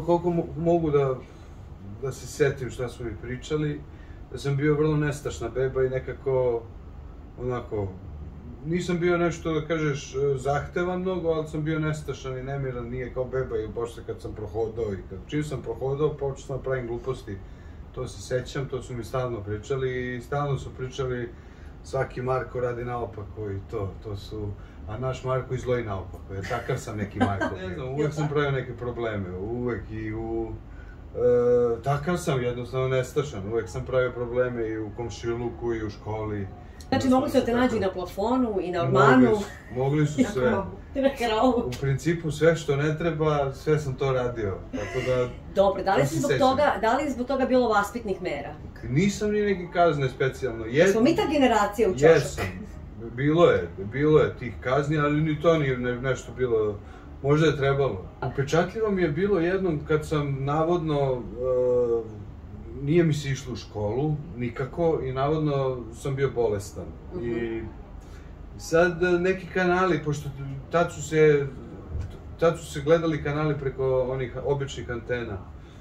koliko mogu da se setim šta smo mi pričali, da sam bio vrlo nestašna beba i nekako, onako, nisam bio nešto, da kažeš, zahtevan mnogo, ali sam bio nestašan i nemiran, nije kao beba i pošto kad sam prohodao i čim sam prohodao, počeo sam da pravim gluposti. To se sećam, to su mi stalno pričali i stalno su pričali svaki Marko radi naopako i to su, a naš Marko izloji naopako, jer takav sam neki Marko. Ne znam, uvek sam pravio neke probleme, uvek i takav sam jednostavno nestašan, uvek sam pravio probleme i u komšiluku i u školi. Znači, mogli su da te nađi na plafonu i na ormanu? Mogli su sve. Na krovu. U principu sve što ne treba, sve sam to radio, tako da... Dobro, da li je zbog toga bilo vaspitnih mera? Nisam ni neki kazne specijalno. Smo mi ta generacija u Ćošku? Jesam. Bilo je tih kazni, ali ni to nije nešto bilo... Možda je trebalo. Upečatljivo mi je bilo jednom kad sam navodno... Nije mi se išlo u školu, nikako, i navodno sam bio bolestan. I sad neki kanali, pošto tad su se gledali kanali preko onih običnih antena.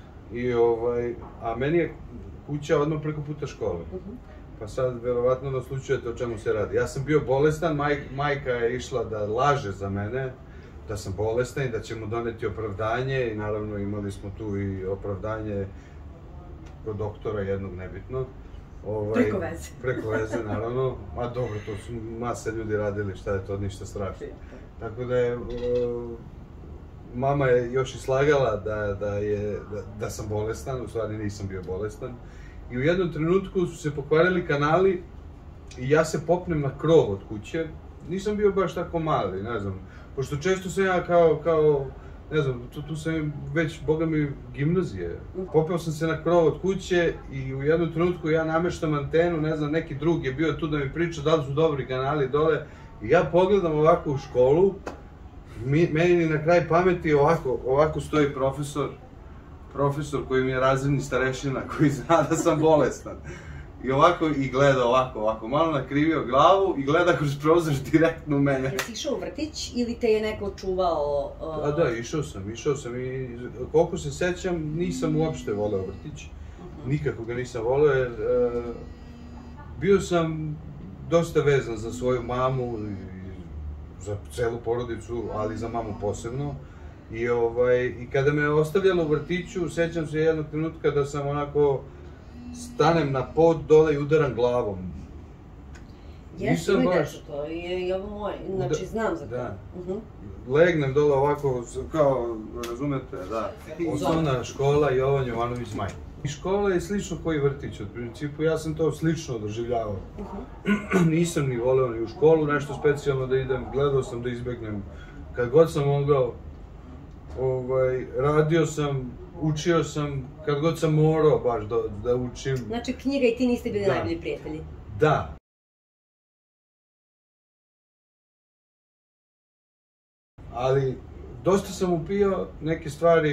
A meni je kuća odmah preko puta škole. Pa sad, verovatno, naslučujete o čemu se radi. Ja sam bio bolestan, majka je išla da laže za mene, da sam bolestan i da će mu doneti opravdanje, i naravno imali smo tu i opravdanje kod doktora jednog, nebitno. Preko veze. Preko veze, naravno. Ma dobro, to su masa ljudi radili, šta je to, ništa strašno. Tako da je, mama je još i slagala da sam bolestan, u stvari nisam bio bolestan. I u jednom trenutku su se pokvarili kanali i ja se popnem na krov od kuće. Nisam bio baš tako mali, ne znam, pošto često sam ja kao ne znam, tu sam već, boga mi, gimnazije. Popeo sam se na krov od kuće i u jednom trenutku ja nameštam antenu, ne znam, neki drug je bio tu da mi priča da li su dobri kanali dole. I ja pogledam ovako u školu, meni ni na kraj pameti ovako stoji profesor koji mi je razredni starešina, koji zna da sam bolestan. I ovako, i gleda ovako, malo nakrivio glavu i gleda kroz prozor direktno u mene. Jesi išao u vrtić ili te je neko čuvao? Da, išao sam i koliko se sećam nisam uopšte voleo vrtić. Nikako ga nisam voleo jer bio sam dosta vezan za svoju mamu i za celu porodicu, ali za mamu posebno. I kada me ostavljala u vrtiću, sećam se jednog trenutka da sam onako stanem na pod dole i udaram glavom. Jesu mi deca to, i ovo moje, znači znam za to. Legnem dole ovako, kao, razumete, da. Osnovna škola Jovan Jovanović Zmaj. I škola je slično koji vrtić, od principu ja sam to slično doživljavao. Nisam ni voleo ni u školu nešto specijalno da idem, gledao sam da izbegnem kad god sam mogao. Radio sam, učio sam, kad god sam morao baš da učim. Znači knjiga i ti niste bili najbolji prijatelji? Da. Ali dosta sam upio neke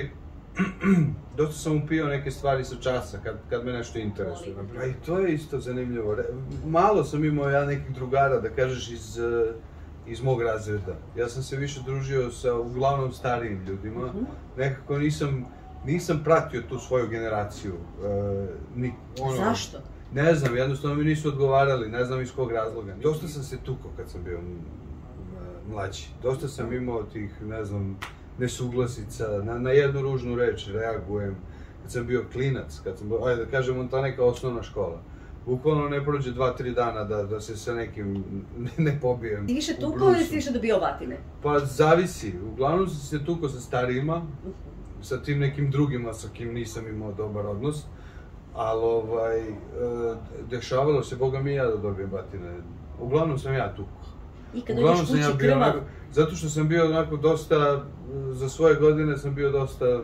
stvari sa časa, kad me nešto interesuje. A i to je isto zanimljivo. Malo sam imao ja nekih drugara, da kažeš, iz mog razreda. Ja sam se više družio sa uglavnom starijim ljudima. Nekako nisam pratio tu svoju generaciju. Zašto? Ne znam, jednostavno mi nisu odgovarali, ne znam iz kog razloga. Dosta sam se tukao kad sam bio mlađi. Dosta sam imao tih, ne znam, nesuglasica, na jednu ružnu reč reagujem. Kad sam bio klinac, ajde da kažemo, ta neka osnovna škola. Bukvalno ne prođe 2-3 dana da se sa nekim ne pobijem. Ti više tukao ili si više dobio batine? Pa zavisi. Uglavnom sam se tukao sa starijima, sa tim nekim drugima sa kim nisam imao dobar odnos. Ali dešavalo se, boga mi, ja da dobijem batine. Uglavnom sam ja tukao. I kad dođeš kući krvav? Zato što sam bio onako dosta, za svoje godine sam bio dosta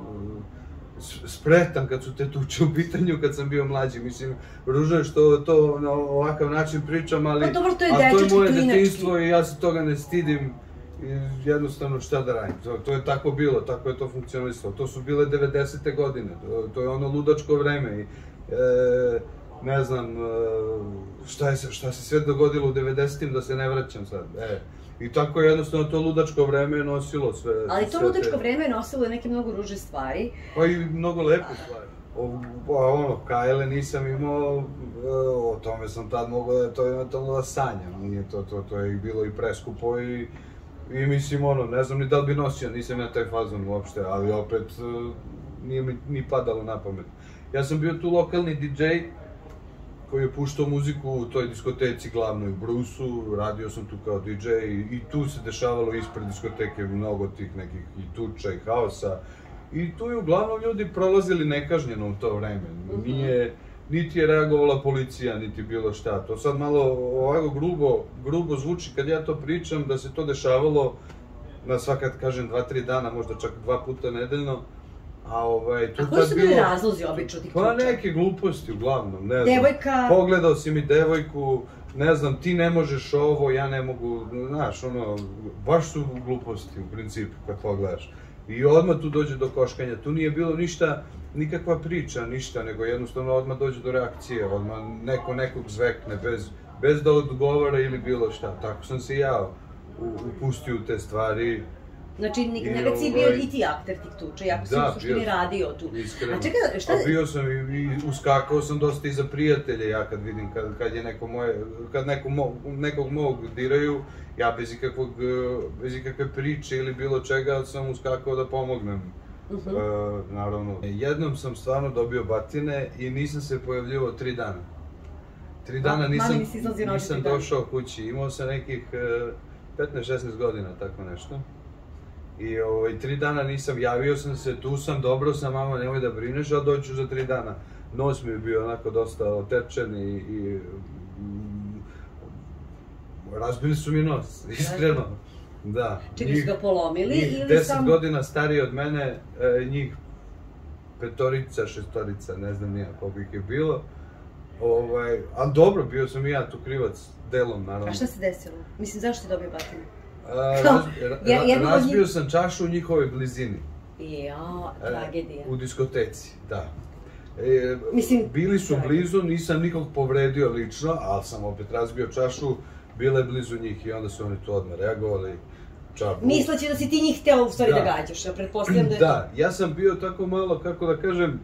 spretan kad su te tuče u pitanju, kad sam bio mlađi. Mislim, ružno je što to na ovakav način pričam, ali to je moje detinjstvo i ja se toga ne stidim. Jednostavno šta da radim, to je tako bilo, tako je to funkcionalisalo. To su bile 90. godine, to je ono ludačko vreme. ne znam, šta se sve dogodilo u 90-im, da se ne vraćam sad, I tako jednostavno to ludačko vreme je nosilo sve. Ali to ludačko vreme je nosilo i neke mnogo ružne stvari. Pa i mnogo lepe stvari. Kajle nisam imao, o tome sam tad mogao da to eventualno da sanjam. Nije to je bilo i preskupo i mislim, ne znam ni da li bi nosio, nisam ja taj fazon uopšte, ali opet nije mi ni padalo na pamet. Ja sam bio tu lokalni DJ koji je puštao muziku u toj diskoteci glavnoj u Brusu, radio sam tu kao DJ i tu se dešavalo ispred diskoteke mnogo tih nekih i tuča i haosa. I tu je uglavnom ljudi prolazili nekažnjeno u to vreme. Niti je reagovala policija, niti bilo šta. To sad malo ovako grubo zvuči kad ja to pričam, da se to dešavalo na svakad, kažem, 2-3 dana, možda čak 2 puta nedeljno. A koji su bili razlozi obično tih tuča? Pa neke gluposti uglavnom, ne znam. Devojka? Pogledao si mi devojku, ne znam, ti ne možeš ovo, ja ne mogu, znaš, baš su gluposti u principu kad pogledaš. I odmah tu dođe do koškanja, tu nije bilo ništa, nikakva priča, ništa, nego jednostavno odmah dođe do reakcije, odmah neko nekog zvekne, bez da odgovara ili bilo šta. Tako sam se ja upustio u te stvari. Znači, nekad si bio i ti akter tih tuča, jako si u suštini radio tu. Iskreno. A bio sam i uskakao sam dosta i za prijatelje, ja kad vidim, kad je nekog mog diraju, ja bez ikakve priče ili bilo čega sam uskakao da pomognem. Naravno. Jednom sam stvarno dobio batine i nisam se pojavljivao 3 dana. 3 dana nisam došao kući, imao sam nekih 15-16 godina, tako nešto. I 3 dana nisam, javio sam se, tu sam, dobro sam, mama, nemoj da brineš, a doću za 3 dana. Nos mi je bio onako dosta otečen i razbili su mi nos, iskreno. Da. Čini su ga polomili ili sam... 10 godina stariji od mene, njih 5-orica, 6-orica, ne znam nija koliko ih je bilo. Ali dobro, bio sam i ja tu krivac, delom, naravno. A šta se desilo? Mislim, zašto ti dobio batinu? Razbio sam čašu u njihovoj blizini. Jao, tragedija. U diskoteci, da. Bili su blizu, nisam nikog povredio lično, ali sam opet razbio čašu, bila je blizu njih i onda su oni to odmah reagovali. Misleći da si ti njih hteo u stvari da gađaš, ja pretpostavljam da je... Da, ja sam bio tako malo, kako da kažem,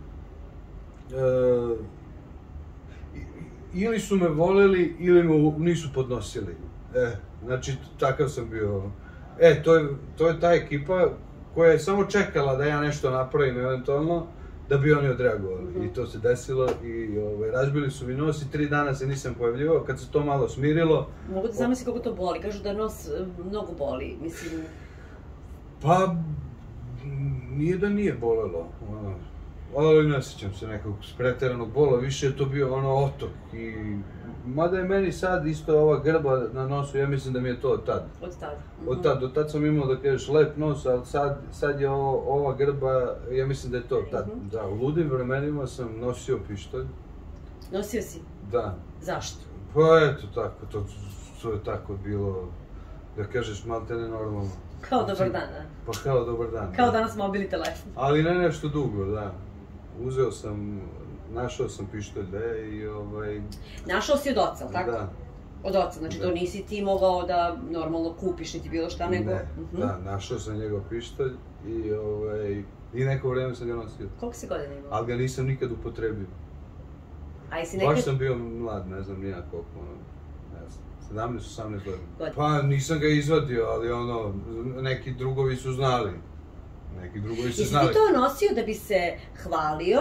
ili su me voleli ili me nisu podnosili. Znači, takav sam bio. To je ta ekipa koja je samo čekala da ja nešto napravim eventualno, da bi oni odreagovali. I to se desilo i razbili su mi nos i 3 dana se nisam pojavljivao. Kad se to malo smirilo... Mogu da zamislim kako to boli, kažu da nos mnogo boli, mislim... Pa, nije da nije bolelo, ali ne sjećam se nekog preteranog bola, više je to bio otok i... Mada je meni sad isto ova grba na nosu, ja mislim da mi je to od tad. Od tad? Od tad sam imao da kažeš lep nos, ali sad je ova grba, ja mislim da je to od tad. Da, u ludim vremenima sam nosio pištolj. Nosio si? Da. Zašto? Pa eto tako, to je tako bilo, da kažeš malte ne normalno. Kao dobar dan, da? Pa kao dobar dan. Kao danas mobilni telefon. Ali ne nešto dugo, da. Uzeo sam, našao sam pištolj, i Našao si od oca, tako? Da. Od oca, znači to nisi ti mogao da normalno kupiš niti bilo šta, nego... Ne, da, našao sam njegov pištolj i neko vreme sam ga nosio. Koliko si godina imao? Ali ga nisam nikad upotrebio. Baš sam bio mlad, ne znam nija koliko, ne znam, 17-18 godina. Pa nisam ga izvadio, ali neki drugovi su znali. Jesi ti to nosio da bi se hvalio,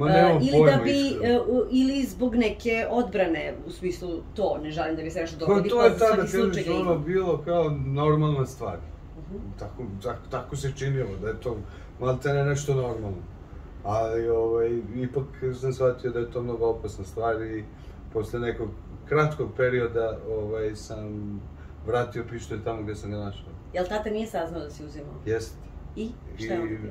ili zbog neke odbrane, u smislu to, ne želim da bi se nešto dogodi, pa svaki slučaj ga ima? To je tada bilo kao normalna stvar. Tako se činilo, da je to maltene nešto normalno. Ali ipak sam shvatio da je to mnogo opasna stvar i posle nekog kratkog perioda sam vratio pištolj tamo gde sam ga našao. Jel tata nije saznao da si uzimao? Jeste. I? Šta je on bio?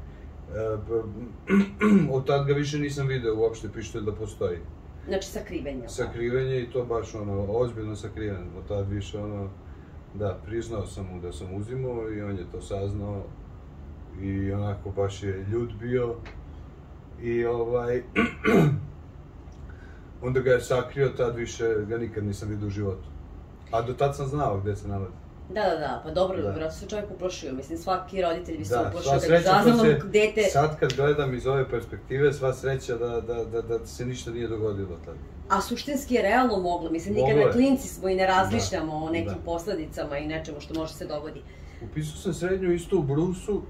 Od tad ga više nisam video uopšte pištolj da postoji. Znači sakrivenje? Sakrivenje i to baš ozbiljno sakrivenje. Od tad više da, priznao sam mu da sam uzimao i on je to saznao i onako baš je ljut bio i onda ga je sakrio, tad više ga nikad nisam vidio u životu. A do tad sam znao gde se nalazi. Da, pa dobro, vjerojatno se čovjek uplašio, mislim, svaki roditelj bi se uplašio da bi zazvalo dete... Sad kad gledam iz ove perspektive, sva sreća da se ništa nije dogodilo tada. A suštinski je realno moglo, mislim, nikada klinci smo i ne razmišljamo o nekim posledicama i nečemu što može se dogodi. Upisao sam srednju isto u Brusu,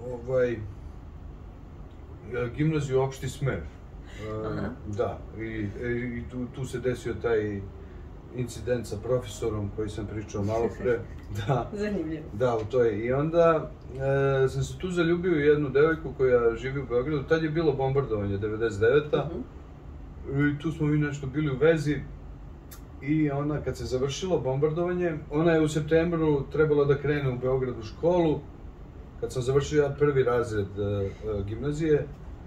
gimnaziju opšti smer. Da, i tu se desio taj incident sa profesorom koji sam pričao malo pre. Zanimljivo. Da, u toj. I onda sam se tu zaljubio u jednu devojku koja živi u Beogradu. Tad je bilo bombardovanje, 99. I tu smo mi nešto bili u vezi. I ona, kad se završilo bombardovanje, ona je u septembru trebala da krene u Beograd u školu. Kad sam završio ja prvi razred gimnazije,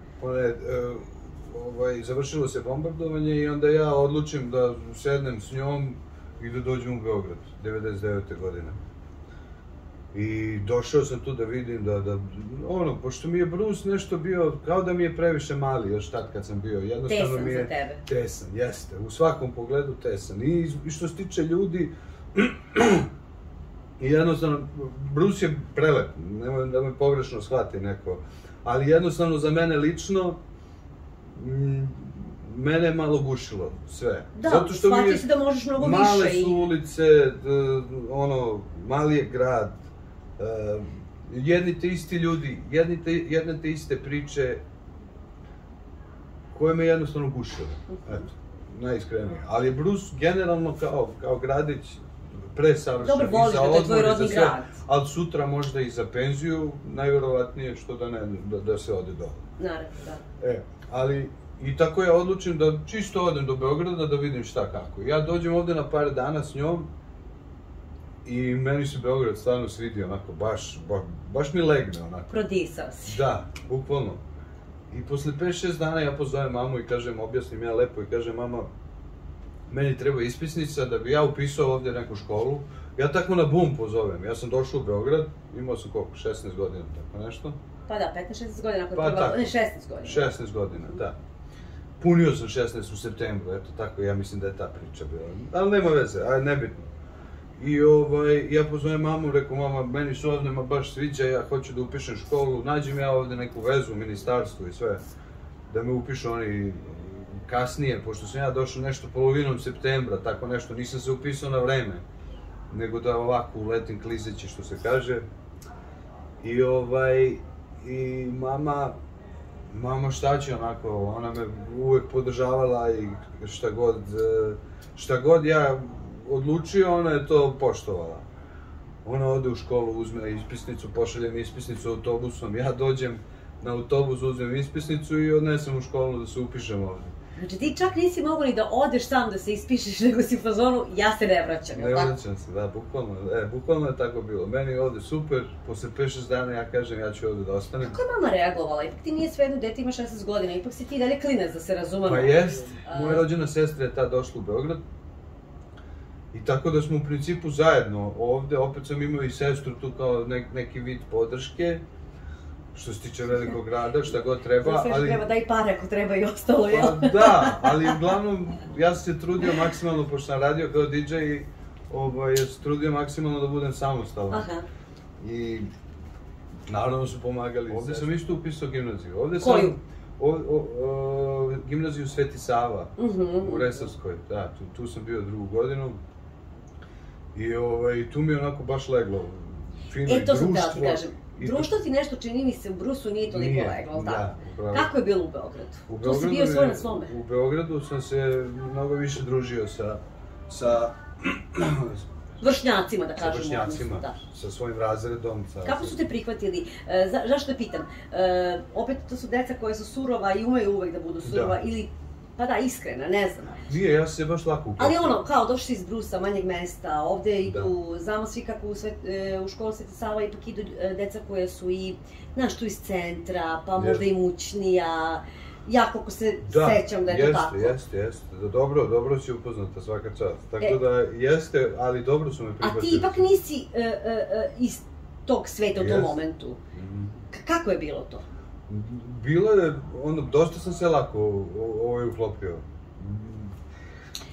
završilo se bombardovanje i onda ja odlučim da sednem s njom i da dođem u Beograd, 99. godine. I došao sam tu da vidim pošto mi je Brus nešto bio, kao da mi je previše mali još tad kad sam bio, jednostavno mi je... Tesan za tebe. Tesan, jeste, u svakom pogledu tesan. I što se tiče ljudi, i jednostavno, Brus je prelep, nemoj da me pogrešno shvati neko, ali jednostavno za mene lično, mene je malo gušilo sve. Da, shvatio si da možeš mnogo više. Male su ulice, mali je grad, jedni te isti ljudi, jedne te iste priče koje me jednostavno gušile. Eto, najiskrenije. Ali je Brus generalno kao gradić presavršen. Dobro, voliš da je tvoj rodni grad. Ali sutra možda i za penziju, najverovatnije što da se ode dole. Naravno, da. Ali, i tako ja odlučim da čisto odem do Beograda da vidim šta kako. Ja dođem ovde na par dana s njom i meni se Beograd stvarno svidi onako, baš mi legne onako. Prodisao si. Da, bukvalno. I posle 5-6 dana ja pozovem mamu i kažem, objasnim ja lepo i kažem, mama, meni treba ispisnica da bi ja upisao ovde neku školu. Ja tako na bum pozovem. Ja sam došao u Beograd, imao sam koliko, 16 godina, tako nešto. Pa da, 15-16 godina, ako je prva, ne, 16 godina. 16 godina, da. Punio sam 16 u septembru, eto tako, ja mislim da je ta priča bila. Ali nema veze, ajde, nebitno. I ja pozovem mamu, rekao, mama, meni se ovdje baš sviđa, ja hoću da upišem školu, nađem ja ovdje neku vezu u ministarstvu i sve, da me upišu oni kasnije, pošto sam ja došao nešto polovinom septembra, tako nešto, nisam se upisao na vreme, nego da ovako uletim klizeći, što se kaže. I mama šta će onako, ona me uvek podržavala i šta god ja odlučio, ona je to poštovala. Ona ode u školu, uzme ispisnicu, pošalje mi ispisnicu autobusom, ja dođem na autobus, uzmem ispisnicu i odnesem u školu da se upišem ovdje. Znači ti čak nisi mogu ni da odeš sam da se ispišeš, nego si u fazonu, ja se ne vraćam, jel' tako? Ne vraćam se, da, bukvalno je tako bilo. Meni je ovdje super, posle 5-6 dana ja kažem ja ću ovdje da ostanem. Kako je mama reagovala? Ipak ti nije svejedno, dete ima 16 godina, ipak si ti dalje klinac, da se razumemo. Pa jest, moja rođena sestra je tad došla u Beograd. I tako da smo u principu zajedno ovdje, opet sam imao i sestru tu kao neki vid podrške. Što se tiče velikog grada, šta god treba, ali... Sve treba, daj pare ako treba i ostalo, jel? Pa da, ali uglavnom, ja sam se trudio maksimalno, pošto sam radio kao DJ, ja sam se trudio maksimalno da budem samostalan. I naravno su pomagali. Ovdje sam isto upisao gimnaziju. Koju? Gimnaziju Sveti Sava, u Resavskoj, da, tu sam bio 2. godinu. I tu mi je onako baš leglo. To sam htjela ti kažem. Društvo ti nešto čini mi se u Brusu nije toliko leglo, ali tako? Kako je bilo u Beogradu? Tu si bio svoj na svome? U Beogradu sam se mnogo više družio sa vršnjacima, da kažemo. Sa vršnjacima, sa svojim razredom. Kako su te prihvatili? Zašto te pitam? Opet to su deca koja su surova i umeju uvek da budu surova ili... Pa da, iskrena, ne znam. Nije, ja sam se baš lako upoznao. Ali kao došli si iz Brusa, manjeg mesta, ovde idu, znamo svi kako u školu Sveti Sava ipak idu deca koja su i, znaš, tu iz centra, pa možda i mućnija. Ja, koliko se sećam da je to tako. Jeste. Dobro si upoznata svaka čast. Tako da jeste, ali dobro su me prihvatili. A ti ipak nisi iz tog sveta u tom momentu. Kako je bilo to? Bilo je, dosta sam se lako uklopio.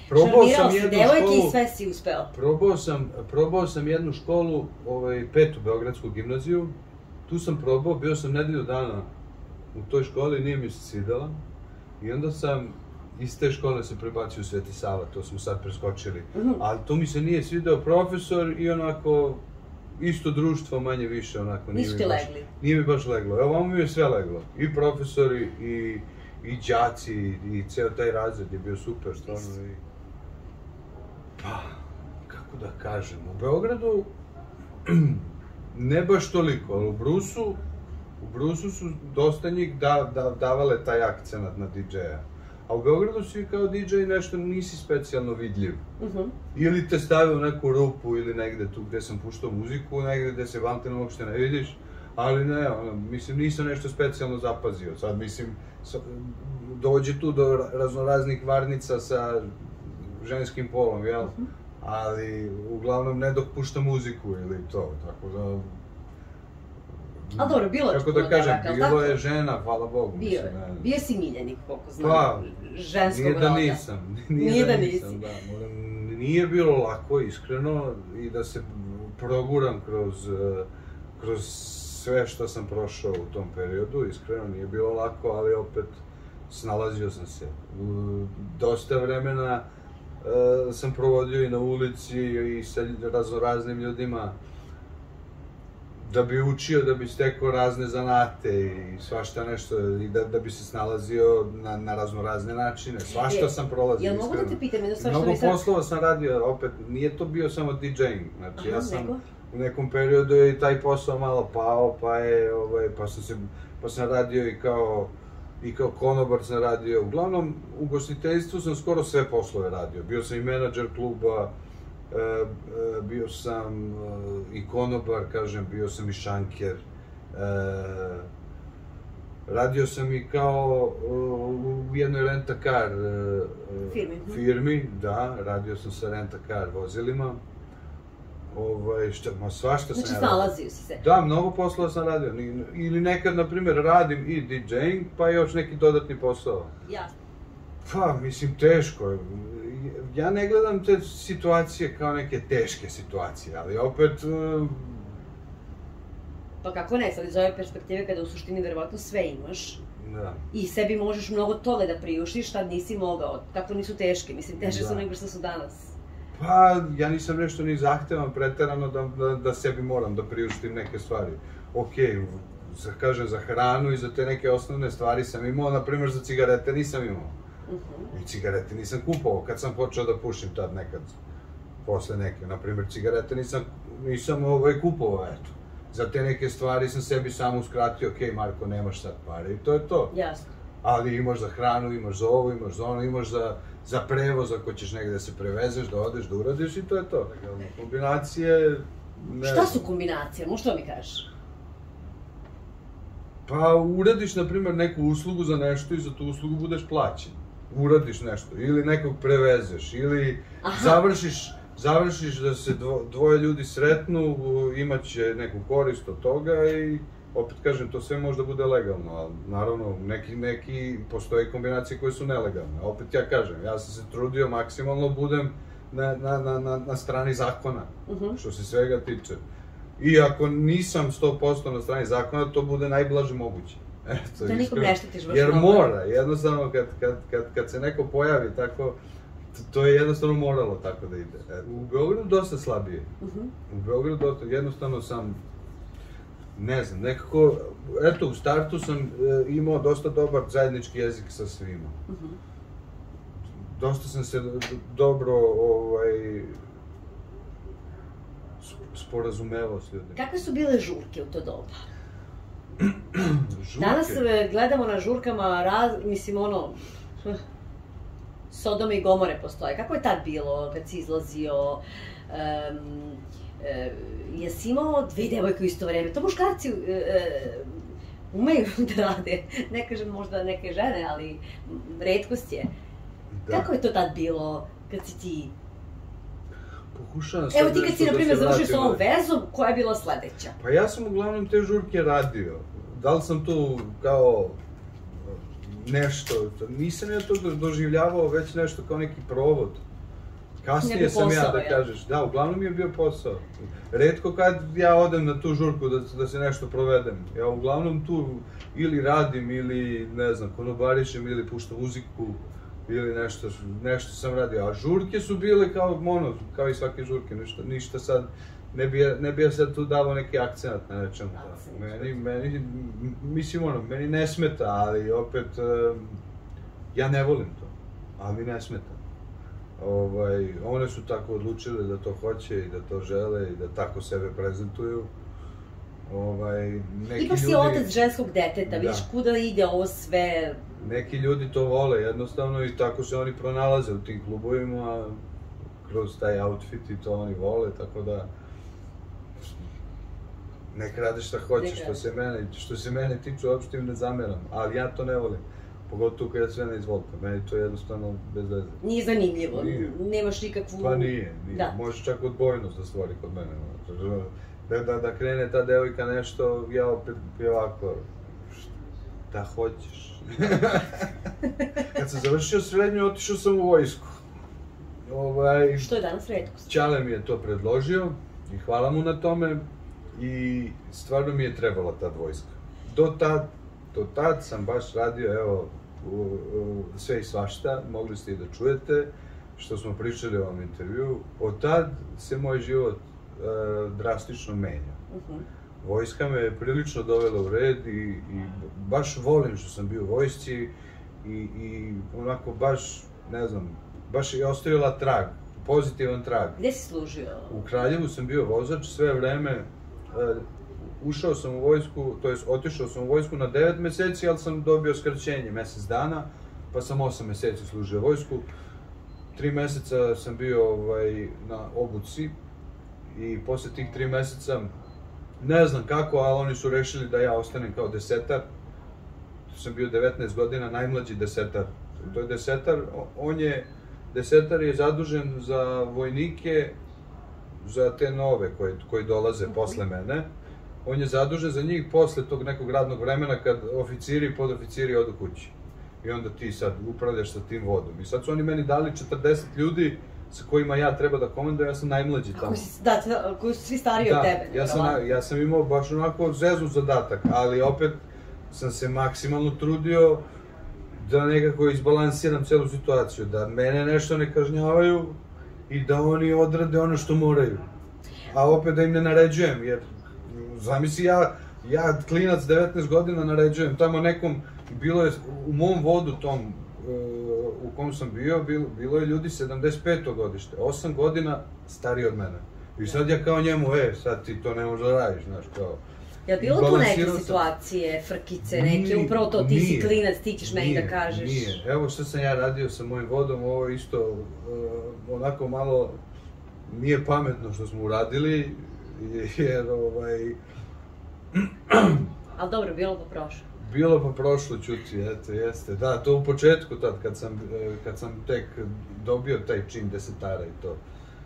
Šarmirao si devojke i sve si uspeo. Probao sam jednu školu, petu Beogradsku gimnaziju. Tu sam probao, bio sam nedelju dana u toj školi, nije mi se svidela. I onda sam iz te škole se prebacio u Sveti Sava, to smo sad preskočili. Ali tu mi se nije svideo profesor i onako, isto društvo manje više, onako, nisu ti legli? Nije mi baš leglo. Evo, ovamo mi je sve leglo. I profesori, i đaci, i ceo taj razred je bio super, stvarno. Pa, kako da kažem, u Beogradu ne baš toliko, ali u Brusu su dosta njih davale taj akcenat na DJ-a. A u Beogradu si kao DJ nešto nisi specijalno vidljiv. Ili te stave u neku rupu ili negde tu gde sam puštao muziku, negde gde se Valentine uopšte ne vidiš. Ali ne, mislim, nisam nešto specijalno zapazio. Sad, mislim, dođe tu do raznoraznih varnica sa ženskim polom, jel? Ali, uglavnom, ne dok pušta muziku ili to, tako da... Ali dobro, bilo je kako da kažem, bilo je žena, hvala Bogu. Bio si miljenik, koliko znam, ženskog roda. Nije da nisam, da. Nije bilo lako, iskreno, i da se proguram kroz sve što sam prošao u tom periodu, iskreno nije bilo lako, ali opet snalazio sam se. Dosta vremena sam provodio i na ulici i sa raznoraznim ljudima, da bi učio, da bi stekao razne zanate i svašta nešto, i da bi se snalazio na raznorazne načine. Svašta sam prolazio, iskreno. Jel mogu da te pitam jedno stvar što mi sad... Mnogo poslova sam radio, opet, nije to bio samo DJing, znači ja sam u nekom periodu i taj posao malo pao, pa sam radio i kao konobar sam radio. Uglavnom, u ugostiteljstvu sam skoro sve poslove radio. Bio sam i menadžer kluba, bio sam i konobar, kažem, bio sam i šanker. Radio sam i kao u jednoj rent-a-car firmi, da, radio sam sa rent-a-car vozilima. Svašta sam ja radio. Znači, snalazio si se? Da, mnogo poslova sam radio. Ili nekad, na primjer, radim i DJing, pa još neki dodatni posao. Jasno. Pa, mislim, teško. Ja ne gledam te situacije kao neke teške situacije, ali opet... Pa kako ne, sad iz ove perspektive kada u suštini verovatno sve imaš i sebi možeš mnogo toga da priuštiš, tad nisi mogao. Tako nisu teške, mislim, teže su nego što su danas. Pa, ja nisam nešto ni zahtevan preterano da sebi moram da priuštim neke stvari. Okej, kažem, za hranu i za te neke osnovne stvari sam imao, na primjer za cigarete nisam imao. I cigarete nisam kupovao kad sam počeo da pušim tad nekad, posle neke. Na primjer, cigarete nisam kupovao, eto. Za te neke stvari sam sebi samo uskratio, okej, Marko, nemaš sad pare i to je to. Jasno. Ali imaš za hranu, imaš za ovo, imaš za ono, imaš za prevoz ako ćeš negde da se prevezeš, da odeš, da uradiš i to je to. Kombinacije... Šta su kombinacije? Možeš to mi kažeš? Pa uradiš, na primjer, neku uslugu za nešto i za tu uslugu budeš plaćen. Uradiš nešto, ili nekog prevezeš, ili završiš da se dvoje ljudi sretnu, imaće neku korist od toga i opet kažem, to sve može da bude legalno, ali naravno postoje kombinacije koje su nelegalne. Opet ja kažem, ja sam se trudio maksimalno budem na strani zakona, što se svega tiče. I ako nisam 100% na strani zakona, to bude najblaže moguće. Da nikom ne štetiš baš jer mora, jednostavno kad se neko pojavi tako, to je jednostavno moralo tako da ide. U Beogradu dosta slabije. U Beogradu jednostavno sam, ne znam, nekako, eto, u startu sam imao dosta dobar zajednički jezik sa svima. Dosta sam se dobro sporazumevao s ljudima. Kakve su bile žurke u to doba? Danas gledamo na žurkama, mislim, Sodome i Gomore postoje. Kako je tad bilo kad si izlazio? Jesi imao dve devojke u isto vreme? To muškarci umeju da rade. Ne kažem možda neke žene, ali retkost je. Kako je to tad bilo kad si ti... Evo ti kad si, na primjer, završio s ovom vezom, koja je bila sledeća? Pa ja sam uglavnom te žurke radio. Da li sam tu kao nešto, nisam ja to doživljavao već nešto kao neki provod. Kasnije sam ja, da kažeš, da, uglavnom je bio posao. Retko kad ja odem na tu žurku da se nešto provedem. Ja uglavnom tu ili radim, ili, ne znam, konobarišem, ili puštam muziku, ili nešto sam radio. A žurke su bile kao i svake žurke, ništa sad, ne bi ja sad tu davao neki akcent na nečemu. Meni ne smeta, ali opet, ja ne volim to, ali mi ne smeta. One su tako odlučile da to hoće i da to žele i da tako sebe prezentuju. Ipak si otac ženskog deteta, vidiš kuda ide ovo sve. Neki ljudi to vole jednostavno i tako se oni pronalaze u tim klubovima, kroz taj outfit i to oni vole, tako da neka rade šta hoće, što se mene tiče, uopšte im ne zameram, ali ja to ne volim. Pogotovo kada je sve na izvolite, meni to je jednostavno bez veze. Nije zanimljivo, nemaš nikakvu... Pa nije, može čak odbojnost da stvori kod mene. Da krene ta devojka nešto, ja opet ovako, šta hoćeš? Kad sam završio srednju, otišao sam u vojsku. Što je danas retkost? Ćale mi je to predložio i hvala mu na tome i stvarno mi je trebala ta vojska. Do tad sam baš radio, evo, sve i svašta, mogli ste i da čujete što smo pričali u ovom intervju. Od tad se moj život drastično menja. Vojska me prilično dovela u red i baš volim što sam bio u vojsci i onako baš, ne znam, baš je ostavila trag, pozitivan trag. Gde si služio? U Kraljevu sam bio vozač sve vreme. Ušao sam u vojsku, to jest otišao sam u vojsku na 9 meseci, ali sam dobio skraćenje mesec dana, pa sam 8 meseci služio vojsku. 3 meseca sam bio na obuci i posle tih 3 meseca, ne znam kako, ali oni su rešili da ja ostanem kao desetar. Tu sam bio 19 godina, najmlađi desetar. To je desetar, desetar je zadužen za vojnike, za te nove koji dolaze posle mene. On je zadužen za njih posle tog nekog radnog vremena kad oficiri i podoficiri odu kući. I onda ti sad upravljaš sa tim vodom. I sad su oni meni dali 40 ljudi sa kojima ja treba da komandujem, ja sam najmlađi tamo. Da, koji su svi stariji od tebe. Ja sam imao baš onako zeznut zadatak, ali opet sam se maksimalno trudio da nekako izbalansiram celu situaciju, da mene nešto ne kažnjavaju i da oni odrade ono što moraju. A opet da im ne naređujem, jer zamisli ja klinac 19 godina naređujem tamo nekom, bilo je u mom vodu tom u kom sam bio, bilo je ljudi 75. godište, 8 godina stariji od mene. I sad ja kao njemu, sad ti to ne možeš da radiš, znaš, kao... Je li bilo tu neke situacije, frkice, neke, upravo to, ti si klinac, ti ćeš meni da kažeš? Nije, evo što sam ja radio sa mojim vodom, ovo isto onako malo nije pametno što smo uradili, jer Ali dobro, bilo pa prošlo. Bilo pa prošlo, čuti, eto, jeste. Da, to u početku tad, kad sam tek dobio taj čin desetara i to.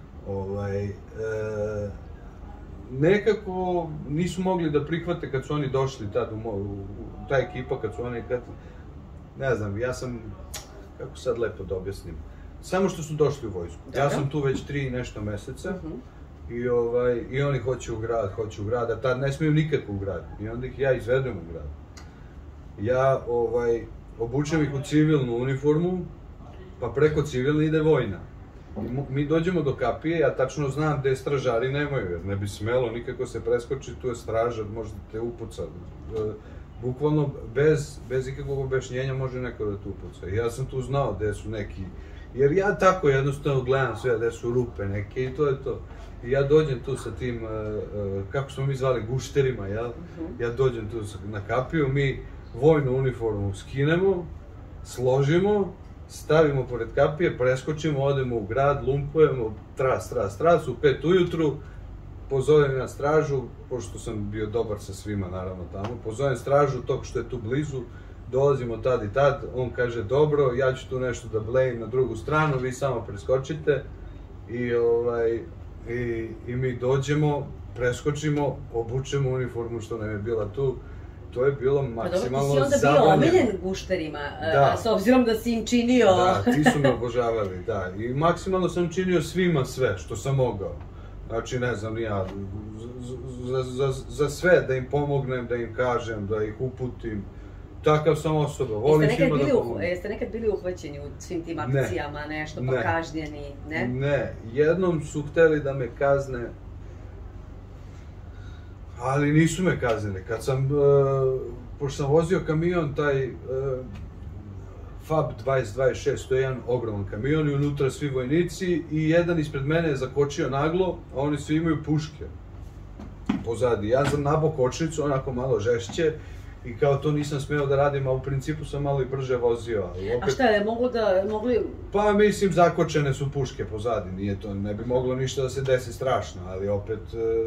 Nekako nisu mogli da prihvate kad su oni došli tad ta ekipa, kad su oni, ne znam, ja sam, kako sad lepo da objasnim, samo što su došli u vojsku. Ja sam tu već 3 i nešto meseca i oni hoće u grad, a tad ne smiju nikako u grad. I onda ih ja izvedem u grad. Ja obučem ih u civilnu uniformu, pa preko civilne ide vojna. Mi dođemo do kapije, ja tačno znam gde stražari nemaju, jer ne bi smelo nikako se preskoči, tu je stražar, možda te upuca. Bukvalno, bez ikakvog objašnjenja može neko da te upuca. I ja sam tu znao gde su neki, jer ja tako jednostavno gledam sve gde su rupe neke i to je to. I ja dođem tu sa tim, kako smo mi zvali, gušterima, jel? Ja dođem tu na kapiju, mi vojnu uniformu skinemo, složimo, stavimo pored kapije, preskočimo, odemo u grad, lumpujemo, tras, u 5 ujutru, pozovem na stražu, pošto sam bio dobar sa svima, naravno, tamo, pozovem stražu tog što je tu blizu, dolazimo tad i tad, on kaže, dobro, ja ću tu nešto da blejim na drugu stranu, vi samo preskočite, i mi dođemo, preskočimo, obučemo uniformu što nam je bila tu, to je bilo maksimalno zabranjeno. Ti si onda bio omiljen gušterima, s obzirom da si im činio... Da, ti su me obožavali, da. I maksimalno sam činio svima sve što sam mogao. Znači, ne znam, ja, za sve da im pomognem, da im kažem, da ih uputim. Takav sam osoba, volim svima da pomognem. Jeste nekad bili uhvaćeni u svim tim akcijama, nešto, pa kažnjeni, ne? Ne, jednom su hteli da me kazne, ali nisu me kaznili. Kad sam, pošto sam vozio kamion, taj FAB 2026, to je jedan ogroman kamion i unutra svi vojnici i jedan ispred mene je zakočio naglo, a oni svi imaju puške pozadi. Ja sam nabao kočnicu, onako malo žešće, i kao to nisam smeo da radim, a u principu sam malo i brže vozio, ali opet... A šta je, mogli... Pa mislim, zakočene su puške pozadi, nije to, ne bi moglo ništa da se desi strašno, ali opet...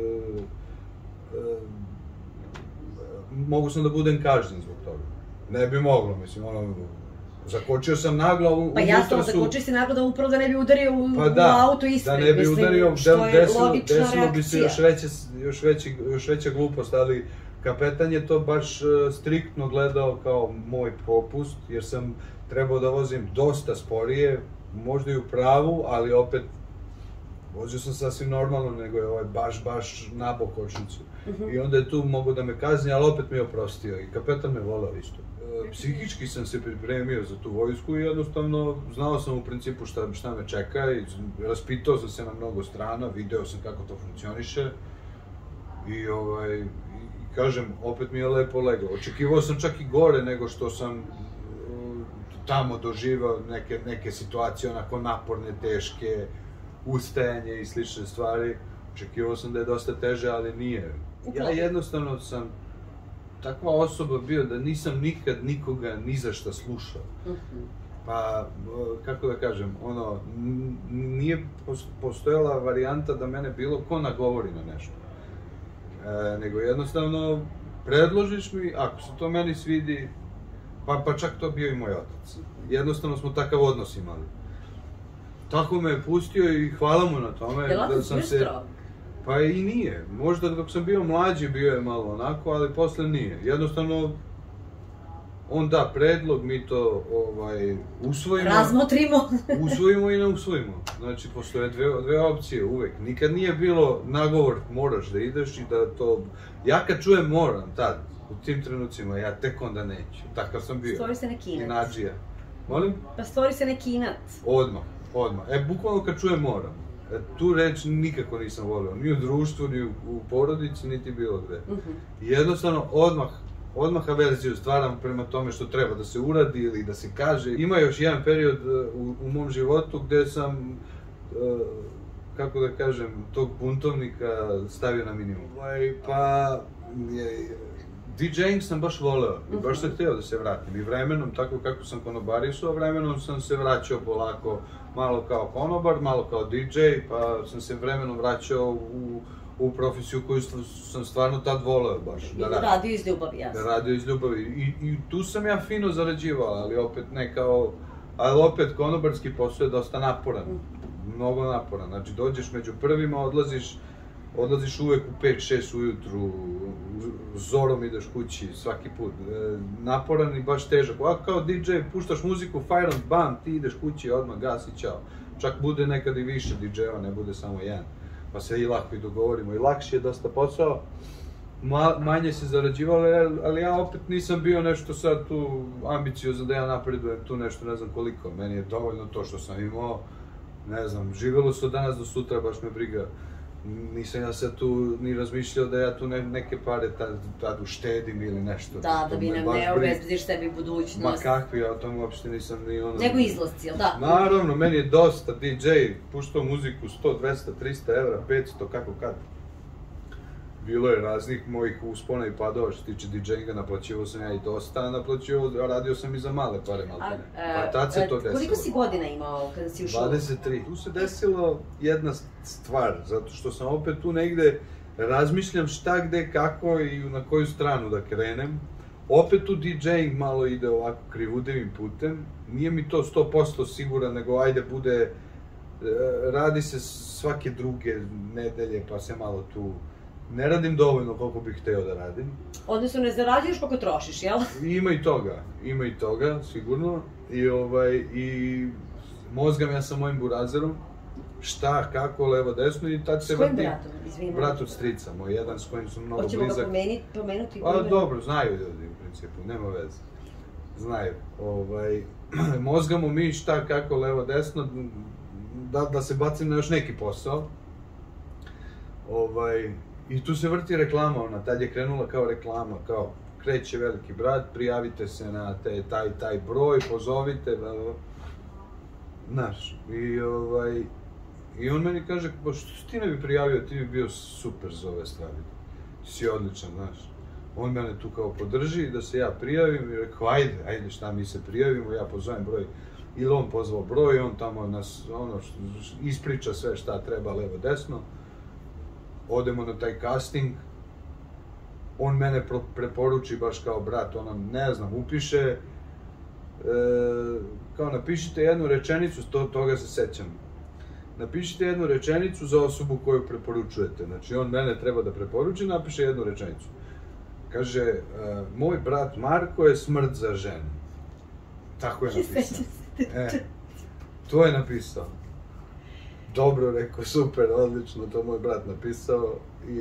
Mogu sam da budem kažnjen zbog toga. Ne bi moglo, mislim, ono... Zakočio sam naglo, unutra su... Pa jasno, zakočio si naglo da upravo da ne bi udario u auto ispred, da ne bi udario, što je logična reakcija. Desilo bi se još veća glupost, ali kapetan je to baš striktno gledao kao moj propust, jer sam trebao da vozim dosta sporije, možda i u pravu, ali opet vozio sam sasvim normalno, nego je ovaj baš nabao kočnicu. I onda je tu mogo da me kazni, ali opet mi je oprostio i kapetan me volao isto. Psihički sam se pripremio za tu vojsku i jednostavno znao sam u principu šta me čeka i raspitao sam se na mnogo strana, video sam kako to funkcioniše i kažem, opet mi je lepo leglo. Očekivao sam čak i gore nego što sam tamo doživao neke situacije onako naporne, teške, ustajanje i slične stvari. Očekivao sam da je dosta teže, ali nije. Ja jednostavno sam takva osoba bio da nisam nikad nikoga ni za šta slušao. Pa, kako da kažem, ono, nije postojala varijanta da mene bilo ko nagovori na nešto. Nego jednostavno predložiš mi, ako se to meni svidi, pa čak to bio i moj otac. Jednostavno smo takav odnos imali. Tako me je pustio i hvala mu na tome. Je li otac bio strog? Pa i nije. Možda dok sam bio mlađi bio je malo onako, ali posle nije. Jednostavno, on da predlog, mi to usvojimo. Razmotrimo. Usvojimo i ne usvojimo. Znači, postoje dve opcije uvek. Nikad nije bilo nagovor moraš da ideš i da to... Ja kad čujem moram tad, u tim trenucima, ja tek onda neću. Takav sam bio. Stvori se neki inac. Inađija. Molim? Pa stvori se neki inac. Odmah. Bukvalno kad čujem moram. Tu reč nikako nisam volio, ni u društvu, ni u porodici, niti bilo gde. Jednostavno, odmah averziju stvaram prema tome što treba da se uradi ili da se kaže. Ima još jedan period u mom životu gde sam, kako da kažem, tog buntovnika stavio na minimum. Pa, DJing sam baš voleo i baš sam hteo da se vratim. I vremenom, tako kako sam konobarisao, vremenom sam se vraćao polako, malo kao konobar, malo kao DJ, pa sam se vremenom vraćao u profesiju koju sam stvarno tad voleo baš da radim. Radio iz ljubavi, jasno. Da radio iz ljubavi. I tu sam ja fino zarađivao, ali opet ne kao... Ali opet, konobarski posao je dosta naporan. Mnogo naporan. Znači, dođeš među prvima, odlaziš uvek u 5-6 ujutru, zorom ideš kući svaki put. Naporan i baš težak. Ovako kao DJ, puštaš muziku, fire on, bam, ti ideš kući, odmah gas i ćao. Čak bude nekad i više DJ-eva, ne bude samo jedan. Pa se i lako i dogovorimo. I lakši je dosta posao. Manje se zarađivalo, ali ja opet nisam bio nešto sad tu ambiciozno da ja napredujem tu nešto, ne znam koliko. Meni je dovoljno to što sam imao, ne znam, živelo se od danas do sutra, baš me briga. Nisam ja sad tu ni razmišljao da ja tu neke pare tad uštedim ili nešto. Da bi nam ne obezbediš sebi budućnost. Ma kakvi, ja o tom uopšte nisam ni ono... Nego izlasci, jel da? Naravno, meni je dosta DJ, puštao muziku 100, 200, 300 evra, 500, kako kad. Bilo je raznih mojih uspona i padova što tiče DJ-inga, naplaćivao sam ja i dosta, a radio sam i za male pare maltene. Pa tad se to desilo. Koliko si godina imao kada si ušao? 23. Tu se desilo jedna stvar, zato što sam opet tu negde razmišljam šta, gde, kako i na koju stranu da krenem. Opet tu DJ-ing malo ide ovako krivudevim putem. Nije mi to 100% siguran, nego ajde radi se svake druge nedelje, pa se malo tu ne radim dovoljno koliko bih hteo da radim. Odnosno ne zarađuješ koliko trošiš, jel? Ima i toga, sigurno. I mozgam ja sa mojim burazerom, šta, kako, levo, desno i tad se vrti... S kojim bratom, izvini? Brat od strica moj, jedan s kojim su mnogo blizak. Hoćemo ga pomenuti? Pa dobro, znaju ljudi u principu, nema veze. Znaju. Mozgamo mi šta, kako, levo, desno, da se bacim na još neki posao. I tu se vrti reklama, tad je krenula kao reklama, kao kreće veliki brat, prijavite se na taj broj, pozovite, znaš, i on meni kaže, pa što si ti ne bi prijavio, ti bi bio super za ove stvari, si odličan, znaš. On mene tu kao podrži da se ja prijavim i rekao, ajde šta mi se prijavimo, ja pozovem broj. Ili on pozvao broj, on tamo nas, ispriča sve šta treba levo desno. Odemo na taj casting, on mene preporuči baš kao brat, ne znam, upiše, kao napišite jednu rečenicu, toga se sećam. Napišite jednu rečenicu za osobu koju preporučujete, znači on mene treba da preporuči, napiše jednu rečenicu. Kaže, moj brat Marko je smrt za ženu. Tako je napisao. To je napisao. Dobro, rekao, super, odlično, to moj brat napisao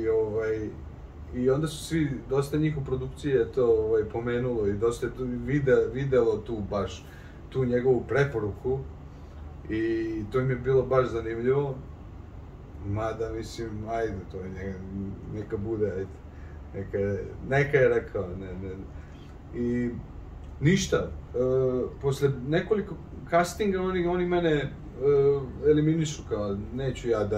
i onda su svi, dosta njih u produkciji je to pomenulo i dosta je videlo tu baš, tu njegovu preporuku i to im je bilo baš zanimljivo, mada mislim, ajde, to je neka bude, ajde, neka je rekao, ne. I ništa, posle nekoliko castinga oni mene eliminišu, kao neću ja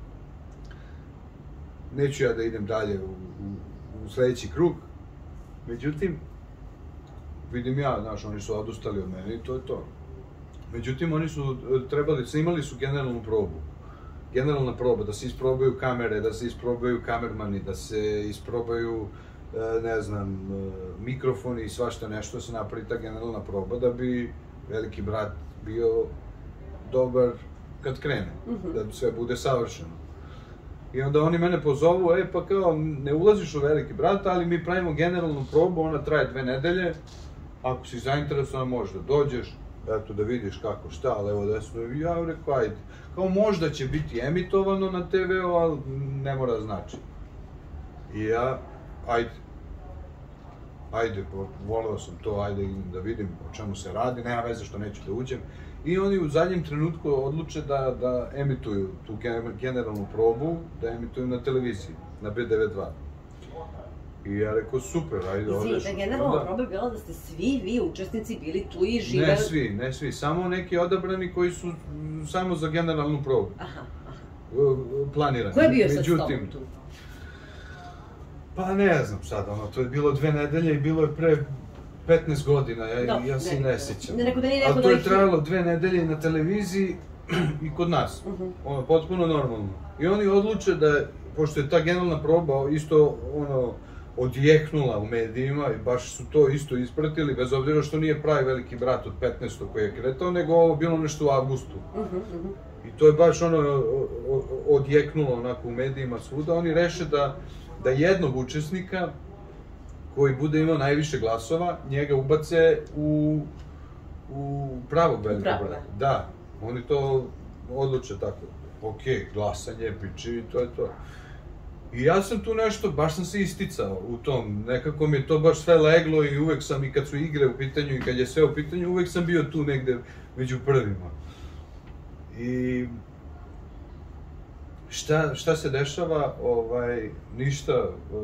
da idem dalje u sledeći krug. Međutim, vidim ja, znaš, oni su odustali od mene i to je to. Međutim, oni su snimali su generalnu probu. Generalna proba, da se isprobaju kamere, da se isprobaju kamermani, da se isprobaju, ne znam, mikrofoni i svašta nešto, da se napravi ta generalna proba, da bi veliki brat bio dobar kad krene, da sve bude savršeno. I onda oni mene pozovu, pa kao, ne ulaziš u veliki brat, ali mi pravimo generalnu probu, ona traje 2 nedelje, ako si zainteresovan možeš da dođeš, eto da vidiš kako, šta, levo, desno, i ja rekao, ajde. Kao možda će biti emitovano na TV-u, ali ne mora znači. I ja, ajde, voleo sam to, ajde da vidim o čemu se radi, nema veze što neću da uđem. I oni u zadnjem trenutku odluče da emituju tu generalnu probu, da emituju na televiziji, na B92. I ja rekao, super, ajde, odeš. Izvini, da generalna proba je bila da ste svi vi učesnici bili tu i živeli... Ne svi, samo neki odabrani koji su samo za generalnu probu. Planirani. Ko je bio sad s tobom tu? Pa ne znam sad, to je bilo 2 nedelje i bilo je pre 15 godina, ja se ne sjećam. Ali to je trajalo 2 nedelje na televiziji i kod nas, potpuno normalno. I oni odluče da, pošto je ta generalna proba isto odjeknula u medijima i baš su to isto ispratili, bez obzira što nije pravi veliki brat od 15. koji je kretao, nego ovo bilo nešto u avgustu. I to je baš odjeknulo onako u medijima svuda. Oni reše da jednog učesnika koji bude imao najviše glasova, njega ubace u pravog velikog brata. Da, oni to odluče tako. Okej, glasanje, piči i to je to. I ja sam tu nešto, baš sam se isticao u tom, nekako mi je to baš sve leglo i uvek sam, i kad su igre u pitanju i kad je sve u pitanju, uvek sam bio tu negde među prvima. I šta se dešava, ništa,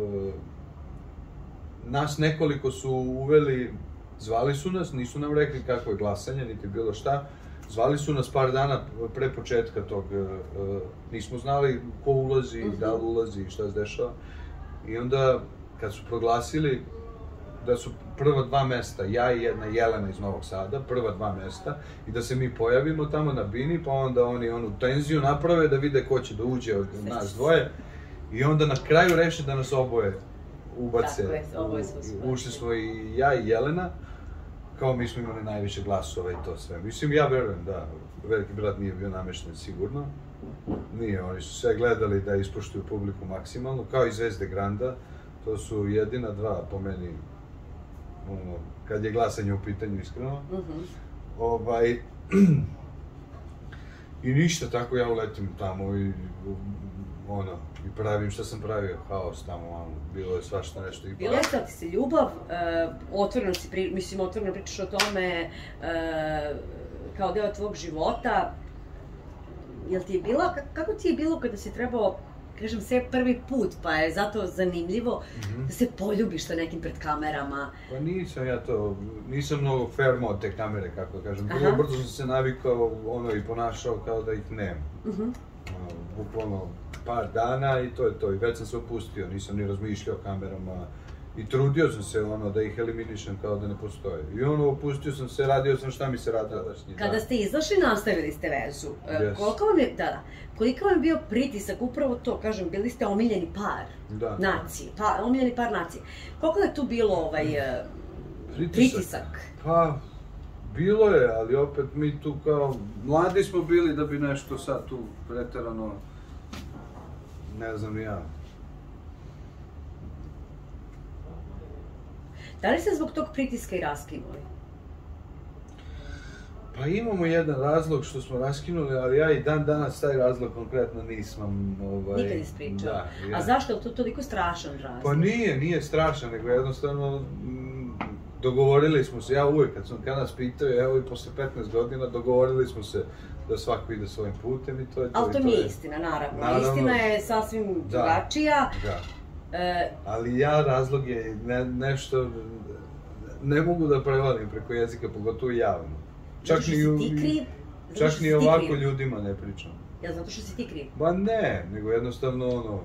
nas nekoliko su uveli, zvali su nas, nisu nam rekli kako je glasanje, niti bilo šta, zvali su nas par dana pre početka tog, nismo znali ko ulazi, da li ulazi i šta se dešava. I onda, kad su proglasili da su prva 2 mesta, ja i jedna Jelena iz Novog Sada, prva 2 mesta, i da se mi pojavimo tamo na bini, pa onda oni onu tenziju naprave da vide ko će da uđe od nas dvoje. I onda na kraju reše da nas oboje ubace. Ušli smo i ja i Jelena. kao mi smo imali najviše glasova i to sve. Mislim, ja verujem da Veliki brat nije bio namešten sigurno. Nije, oni su sve gledali da ispoštuju publiku maksimalno, kao i Zvezde Granda. To su jedina dva, po meni, kad je glasanje u pitanju, iskreno. I ništa, tako ja uletim tamo i pravim šta sam pravio, haos tamo, bilo je svašta nešto. Bila je sad ti se ljubav, otvoreno pričaš o tome kao deo tvog života. Jel ti je bila, kako ti je bilo kada si trebao, kažem, sve prvi put, pa je zato zanimljivo da se poljubiš sa nekim pred kamerama? Pa nisam ja to, nisam mnogo fermo od te kamere, kako kažem. Vrlo brzo sam se navikao i ponašao kao da ih nema. Bukvalno par dana i to je to. I već sam se opustio, nisam ni razmišljao o kamerama. I trudio sam se da ih eliminišem kao da ne postoje. I opustio sam se, radio sam šta mi se radi tadašnji. Kada ste izašli, nastavili ste vezu. Koliko vam je bio pritisak, upravo to, kažem, bili ste omiljeni par nacije, omiljeni par nacije. Koliko je tu bilo pritisak? Pa, bilo je, ali opet mi tu kao, mladi smo bili da bi nešto sad tu preterano, ne znam ni ja. Da li ste zbog tog pritiska i raskinuli? Pa imamo jedan razlog što smo raskinuli, ali ja i dan danas taj razlog konkretno nisam... Nikad nisi pričao? A zašto je to toliko strašan razlog? Pa nije strašan, nego jednostavno dogovorili smo se, ja uvijek kad nas pitaju, evo i posle 15 godina, dogovorili smo se da svako ide svojim putem i to je to. Ali to nije istina, naravno. Istina je sasvim drugačija. Ali razlog je nešto, ne mogu da prevalim preko jezika, pogotovo javno. Čak ni ovako ljudima ne pričam. Jel zato što si ti kriv? Ba ne, nego jednostavno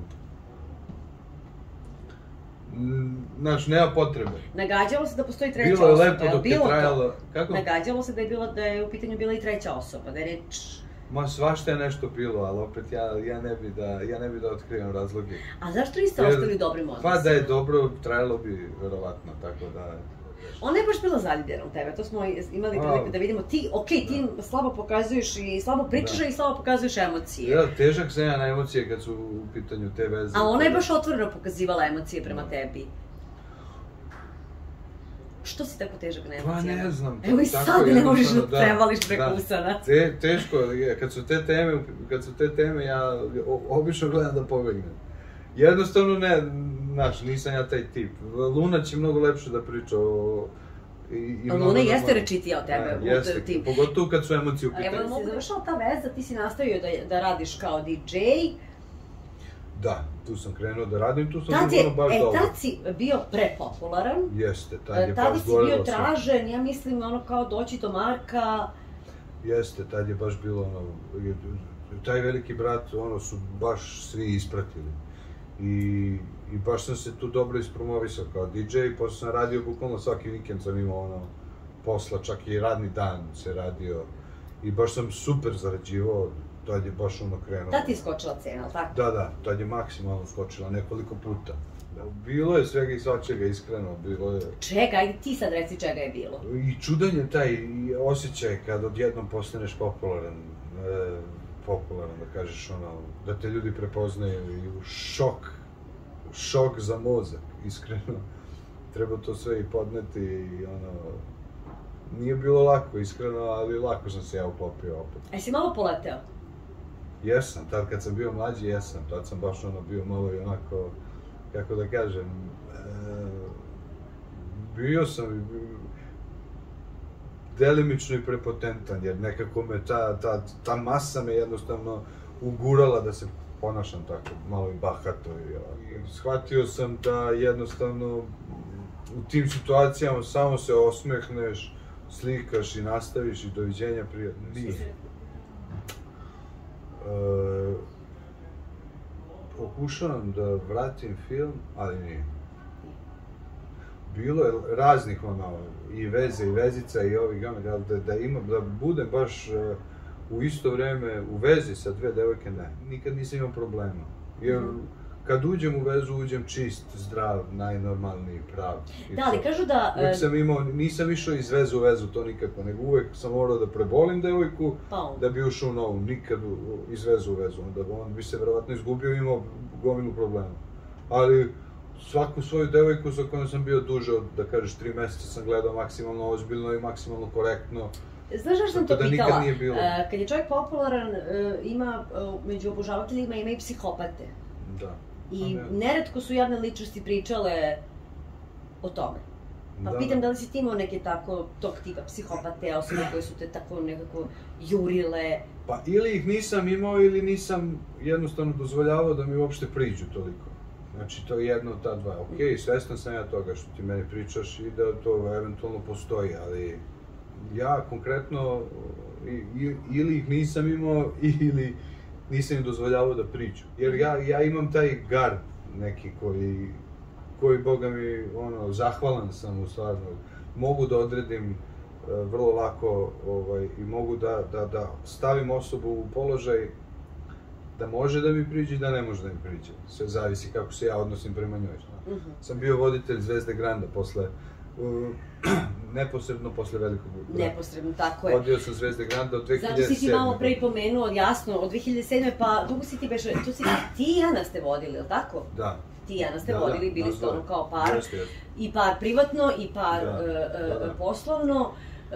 znači, nema potrebe. Nagađalo se da postoji treća osoba. Bilo je lepo dok je trajalo... Kako? Nagađalo se da je u pitanju bila i treća osoba, da je reč... Ma svašta je nešto bilo, ali opet ja ne bi da otkrivam razloge. A zašto niste ostali u dobrim odnosima? Pa da je dobro, trajalo bi verovatno, tako da... Ona je baš bila zaljubljena u tebe, to smo imali priliku da vidimo. Ti slabo pokazuješ i slabo pričaš i slabo pokazuješ emocije. Ja, težak sam ja na emocije kad su u pitanju te veze. A ona je baš otvoreno pokazivala emocije prema tebi. Što si tako težak na emocijama? Pa ne znam. Evo i sad ne možeš da prevališ preko usana. Teško, kad su te teme, ja obično gledam da pobegnem. Jednostavno ne, nisam ja taj tip. Luna će mnogo lepše da priča o... Luna jeste rečitija od tebe. Jeste, pogotovo kad su emocije u pitanju. Evo, si završala ta veza, ti si nastavio da radiš kao DJ. Da, tu sam krenuo da radim, tu sam sigurno baš dobro. Tad si bio prepopularan. Jeste, tad je baš gorelo sve. Tada si bio tražen, ja mislim, kao doći do Marka. Jeste, tad je baš bilo taj Veliki brat, su baš svi ispratili. I baš sam se tu dobro ispromovisao kao DJ, posle sam radio bukvalno svaki vikend sam imao posla, čak i radni dan se radio. I baš sam super zarađivao, tad je baš krenulo. Tad ti je skočila cena, ali tako? Da, tad je maksimalno skočila nekoliko puta. Bilo je svega i svačega, iskreno, bilo je... Čega? Ajde ti sad reci čega je bilo. I čudan je taj osjećaj kad odjednom postaneš popularan, da kažeš da te ljudi prepoznaju i šok za mozak, iskreno. Treba to sve i podneti i nije bilo lako, iskreno, ali lako sam se ja uklopio opet. Jesi malo poleteo? Jesam, tad kad sam bio mlađi jesam, tad sam baš bio malo i onako, kako da kažem, bio sam delimično i prepotentan, jer nekako me ta masa me jednostavno ugurala da se ponašam tako, malo i bahato. Shvatio sam da jednostavno u tim situacijama samo se osmehneš, slikaš i nastaviš i doviđenja, prijatno. Nije. Pokušavam da vratim film, ali nije. Bilo je raznih i veze i vezica i ovih da budem baš u isto vreme u vezi sa dve devojke, ne. Nikad nisam imao problema. Jer kad uđem u vezu, uđem čist, zdrav, najnormalniji, prav. Da, ali kažu da... Uvijek sam imao, nisam išao iz vezu u vezu, to nikako, nego uvijek sam morao da prebolim devojku, da bi ušao u novu, nikad iz vezu u vezu, on bi se verovatno izgubio i imao gomilu problema. Ali svaku svoju devojku sa kojom sam bio duže od, da kažeš, 3 meseca sam gledao maksimalno ozbiljno i maksimalno korektno. Znaš zašto sam to pitala? Kad je čovjek popularan, ima, među obožavateljima ima i psihopate. Da. I neretko su javne ličnosti pričale o tome. Pa pitam da li si ti imao neke tako, tog tipa psihopate, osobe koje su te tako nekako jurile? Pa ili ih nisam imao ili nisam jednostavno dozvoljavao da mi uopšte priđu toliko. Znači to je jedno od ta dva. Okej, svestan sam ja toga što ti meni pričaš i da to eventualno postoji, ali ja konkretno ili ih nisam imao ili nisam im dozvoljavao da priđu. Jer ja imam taj gard neki koji, boga mi, zahvalan sam u stvarno. Mogu da odredim vrlo lako i mogu da stavim osobu u položaj da može da mi priđe i da ne može da mi priđe. Sve zavisi kako se ja odnosim prema njoj. Sam bio voditelj Zvezde Granda neposredno posle Velikog brata. Neposredno, tako je. Vodio sam Zvezde Granda od 2007. Zato si ti malo pre pomenuo, jasno, od 2007. pa dugo si ti beše, tu si ti i Ana ste vodili, ili tako? Da. Ti i Ana ste vodili, bili ste ono kao par, i par privatno, i par poslovno.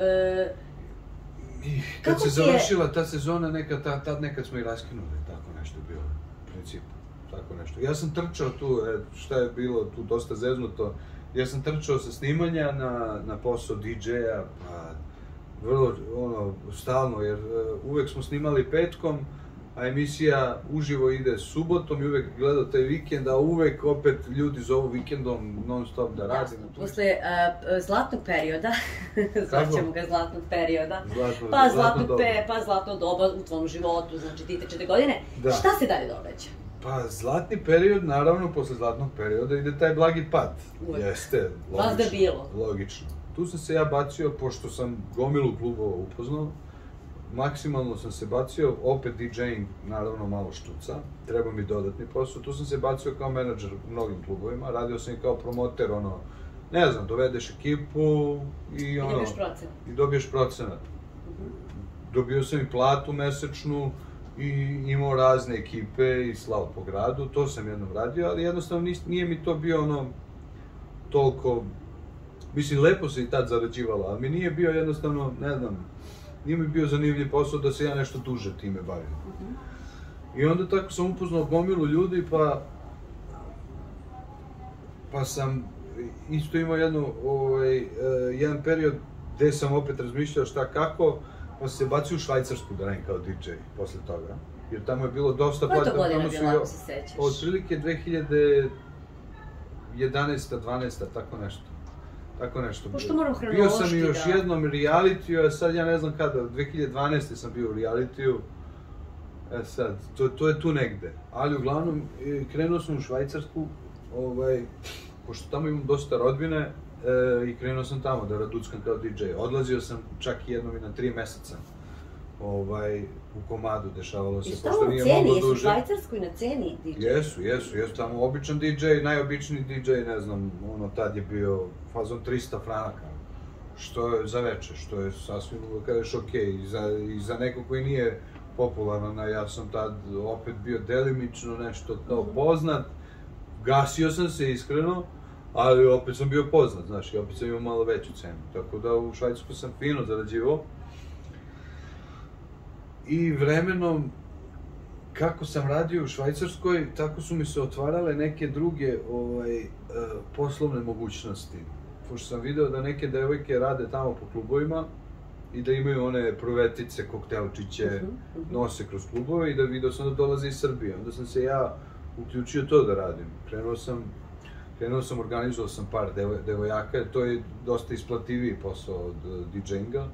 Kad se završila ta sezona, tad nekad smo i raskinuli, tako nešto je bilo, u principu, tako nešto. Ja sam trčao tu, šta je bilo tu dosta zeznuto, ja sam trčao sa snimanja na posao DJ-a, pa vrlo, stalno, jer uvek smo snimali petkom, a emisija uživo ide subotom i uvek gleda taj vikend, a uvek opet ljudi zovu vikendom non stop da radim. Posle zlatnog perioda, zvaćemo ga zlatnog perioda, pa zlatno doba u tvom životu, znači ti 4 godine, šta se dalje događa? Pa zlatni period, naravno, posle zlatnog perioda ide taj blagi pad. Jeste, logično. Tu sam se ja bacio, pošto sam gomilu klubova upoznao, maksimalno sam se bacio, opet DJ-ing, naravno malo štuca, treba mi dodatni posao, tu sam se bacio kao menadžer u mnogim klubovima, radio sam i kao promoter, ne znam, dovedeš ekipu i dobiješ procenat. Dobio sam i platu mesečnu i imao razne ekipe i slao po gradu, to sam jednom radio, ali jednostavno nije mi to bio toliko, mislim, lepo se i tad zarađivalo, ali mi nije bio jednostavno, ne znam, nije mi bio zanimljiv posao da se ja nešto duže time bavim. I onda tako sam upoznao gomilu ljudi, pa sam isto imao jedan period gde sam opet razmišljao šta kako, pa sam se bacio u Švajcarsku da radim kao DJ posle toga. Jer tamo je bilo dosta plata. Koja to godina bila, ako se sećaš? Otprilike 2011. 12. Tako nešto. Pošto moram hronološki bio sam i još jednom realitiju, a sad ja ne znam kada, 2012. sam bio u realitiju. Sad, to je tu negde. Ali uglavnom, krenuo sam u Švajcarsku, pošto tamo imam dosta rodbine, i krenuo sam tamo da raduckam kao DJ. Odlazio sam čak jednom i na 3 meseca. U komadu dešavalo se, pošto nije moglo duže. Jesu u Švajcarskoj na ceni DJ? Jesu, tamo običan DJ, najobičniji DJ, ne znam, tad je bio fazon 300 franaka, što je za veče, što je sasvim, da kažeš, okej, i za neko koji nije popularan, a ja sam tad opet bio delimično nešto kao poznat, gasio sam se iskreno, ali opet sam bio poznat, znaš, i opet sam imao malo veću cenu, tako da u Švajcarsku sam fino zarađivao. I vremenom, kako sam radio u Švajcarskoj, tako su mi se otvarale neke druge poslovne mogućnosti. Pošto sam video da neke devojke rade tamo po klubovima i da imaju one pruvetice, koktelčiće, nose kroz klubove i da video sam da dolaze iz Srbije. Onda sam se ja uključio to da radim. Krenuo sam, organizovao sam par devojaka, to je dosta isplativiji posao od DJ-inga.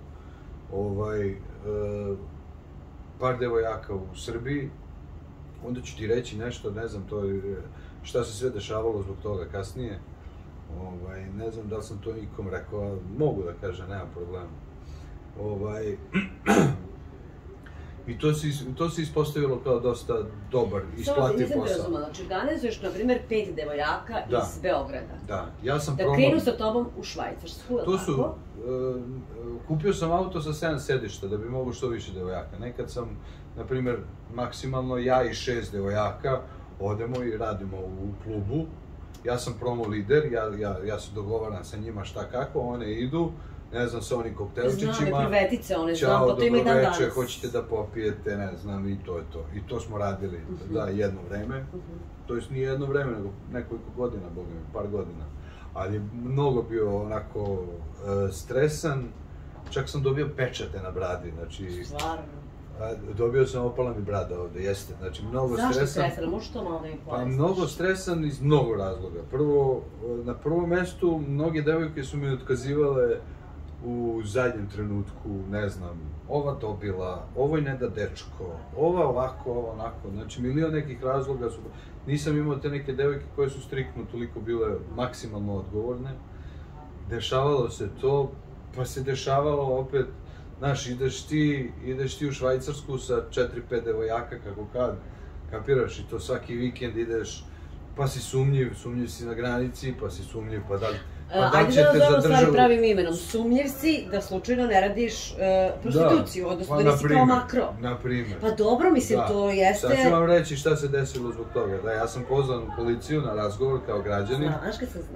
Par devojaka u Srbiji, onda ću ti reći nešto, ne znam šta se sve dešavalo zbog toga kasnije. Ne znam da li sam to nikom rekao, ali mogu da kažem, nema problema. I to se ispostavilo kao dosta dobar, isplativ posao. Nisam te razumela, znači organizuješ, na primjer, 5 devojaka iz Beograda. Da, ja sam da krenu sa tobom u Švajcarsku, je li tako? Kupio sam auto sa 7 sedišta da bi mogo što više devojaka. Nekad sam, na primjer, maksimalno ja i 6 devojaka odemo i radimo u klubu. Ja sam promo lider, ja se dogovaram sa njima šta kako, one idu, ne znam, sa onim koktelčićima. Znam, privetice, one znam, pa to ima i dan danas. Ćao, dobro hoćete da popijete, ne znam, i to je to. I to smo radili, da, jedno vreme. To jest nije jedno vreme, nego nekoliko godina, boga mi, par godina. Ali je mnogo bio onako stresan, čak sam dobio pečate na bradi, znači... Stvarno? Dobio sam, opala mi brada ovde, jeste, znači mnogo stresan. Zašto stresan? Možeš to malo da mi pojasniš? Pa mnogo stresan iz mnogo razloga. Prvo, na prvom mestu, mnoge devojke su mi otkazivale u zadnjem trenutku, ne znam, ova dobila, ovoj ne da dečko, ova ovako, ova onako, znači milion nekih razloga su... Nisam imao te neke devojke koje su striktno toliko bile maksimalno odgovorne. Dešavalo se to, pa se dešavalo opet, znaš, ideš ti u Švajcarsku sa 4-5 devojaka, kako kad, kapiraš, i to svaki vikend ideš, pa si sumnjiv si na granici, pa si sumnjiv, pa da li ćete za državu... Ajde da stvari pravim imenom, sumnjiv si da slučajno ne radiš prostituciju, odnosno da nisi kao makro. Na primjer. Pa dobro, mislim, to jeste... Sad ću vam reći šta se desilo zbog toga, da ja sam pozvan u policiju na razgovor kao građanin. Znaš kad se zna?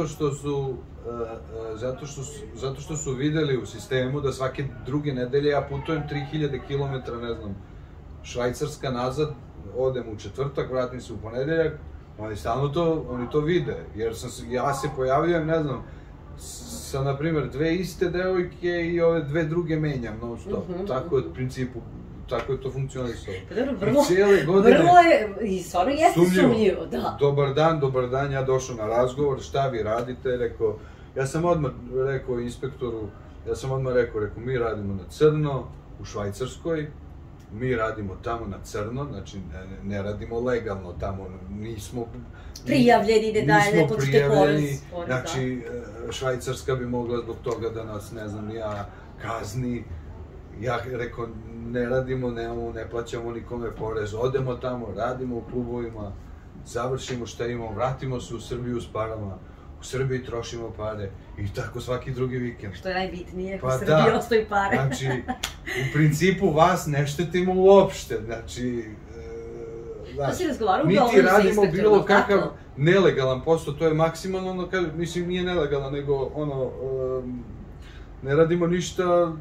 Zato što su videli u sistemu da svake druge nedelje ja putujem 3000 km, ne znam, Švajcarska nazad, odem u četvrtak, vratim se u ponedeljak, oni stalno to vide, jer ja se pojavljujem, ne znam, sa, na primjer, 2 iste devojke i ove 2 druge menjam non stop. Tako je, u principu, tako je to funkcionisalo. Vrlo je, i stvarno jeste sumnjivo, da. Dobar dan, ja došao na razgovor, šta vi radite, rekao, ja sam odmah rekao inspektoru, rekao, mi radimo na crno, u Švajcarskoj, mi radimo tamo na crno, znači ne radimo legalno, tamo nismo prijavljeni, ne daje, ne plaćate porez. Znači, Švajcarska bi mogla zbog toga da nas, ne znam, ja kazni. Ja rekao, ne radimo, ne plaćamo nikome porez, odemo tamo, radimo u klubovima, završimo šta imamo, vratimo se u Srbiju s parama, u Srbiji trošimo pare i tako svaki drugi vikend. Što je najbitnije, u Srbiji ostaju pare. Znači, u principu vas ne štetimo uopšte, znači... To si razgovarao u Beogradu sa inspektorom, niti radimo bilo kakav nelegalan posao, to je maksimalno ono, mislim, nije nelegalan, nego ono, ne radimo ništa,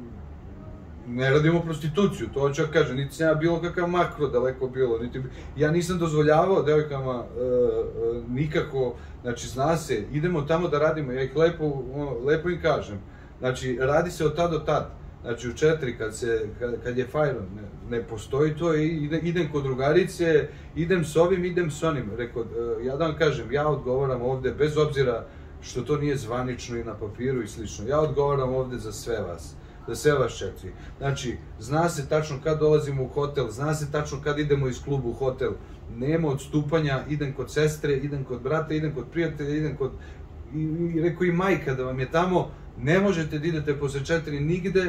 ne radimo prostituciju, to hoću da kažem, niti sam ja bilo kakav makro daleko bilo, ja nisam dozvoljavao devojkama nikako, znači zna se, idemo tamo da radimo, ja ih lepo im kažem, znači radi se od tad do tad, znači u 4 kad je fajron, ne postoji to, idem kod drugarice, idem s ovim, idem s onim, rekao, ja da vam kažem, ja odgovaram ovde, bez obzira što to nije zvanično i na papiru i slično, ja odgovaram ovde za sve vas. Za sve vas 4. Znači, zna se tačno kad dolazimo u hotel, zna se tačno kad idemo iz klubu u hotel, nema odstupanja, idem kod sestre, idem kod brata, idem kod prijatelja, idem kod... I rekao i majka da vam je tamo, ne možete da idete posle 4 nigde,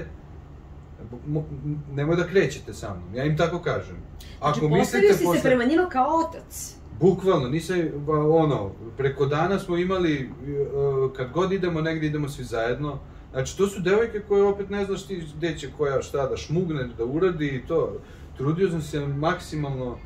nemoj da krećete sa mnom, ja im tako kažem. Znači, postavio si se prema njima kao otac. Bukvalno, nisam, ono, preko dana smo imali, kad god idemo negdje, idemo svi zajedno. Znači, to su devojke koje opet ne znaš ti gde će koja šta da šmugne, da uradi i to. Trudio sam se maksimalno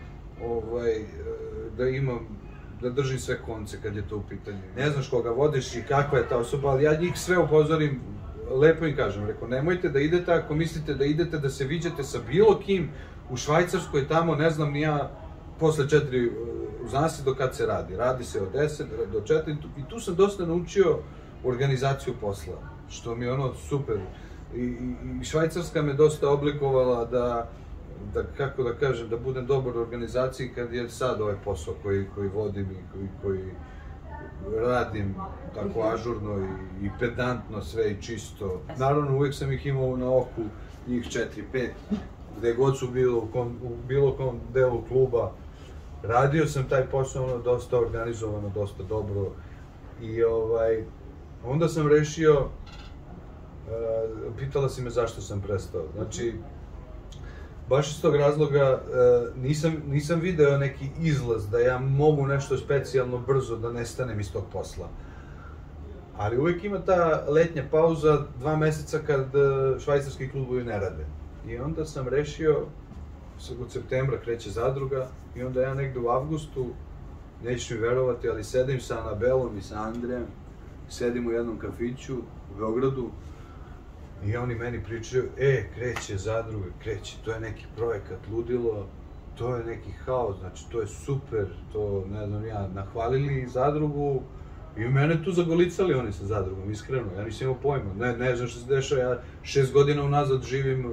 da držim sve konce kad je to u pitanju. Ne znaš koga vodiš i kakva je ta osoba, ali ja njih sve upozorim, lepo im kažem, rekao, nemojte da idete ako mislite da idete da se viđate sa bilo kim u Švajcarskoj tamo, ne znam ni ja, posle 4, zna se do kad se radi. Radi se od 10 do 4 i tu sam dosta naučio organizaciju posla, što mi je ono super. I Švajcarska me dosta oblikovala da, kako da kažem, da budem dobar u organizaciji kad je sad ovaj posao koji vodim i koji radim tako ažurno i pedantno sve i čisto. Naravno, uvijek sam ih imao na oku, njih 4-5, gde god su u bilo kom delu kluba. Radio sam taj posao dosta organizovano, dosta dobro i onda sam rešio, pitala si me zašto sam prestao. Znači, baš iz tog razloga nisam video neki izlaz da ja mogu nešto specijalno brzo da nestanem iz tog posla. Ali uvijek ima ta letnja pauza, 2 meseca kad švajcarski klubovi ne rade. I onda sam rešio, od septembra kreće zadruga, i onda ja negde u avgustu, nećeš mi verovati, ali sedim sa Anabelom i sa Andrejem, sedim u jednom kafiću u Beogradu, i oni meni pričaju, kreće zadruga, kreće, to je neki projekat, ludilo, to je neki haos, znači to je super, to, ne znam ja, nahvalili zadrugu, i mene tu zagolicali oni sa zadrugom, iskreno, ja nisam imao pojma, ne znam što se dešava, ja 6 godina unazad živim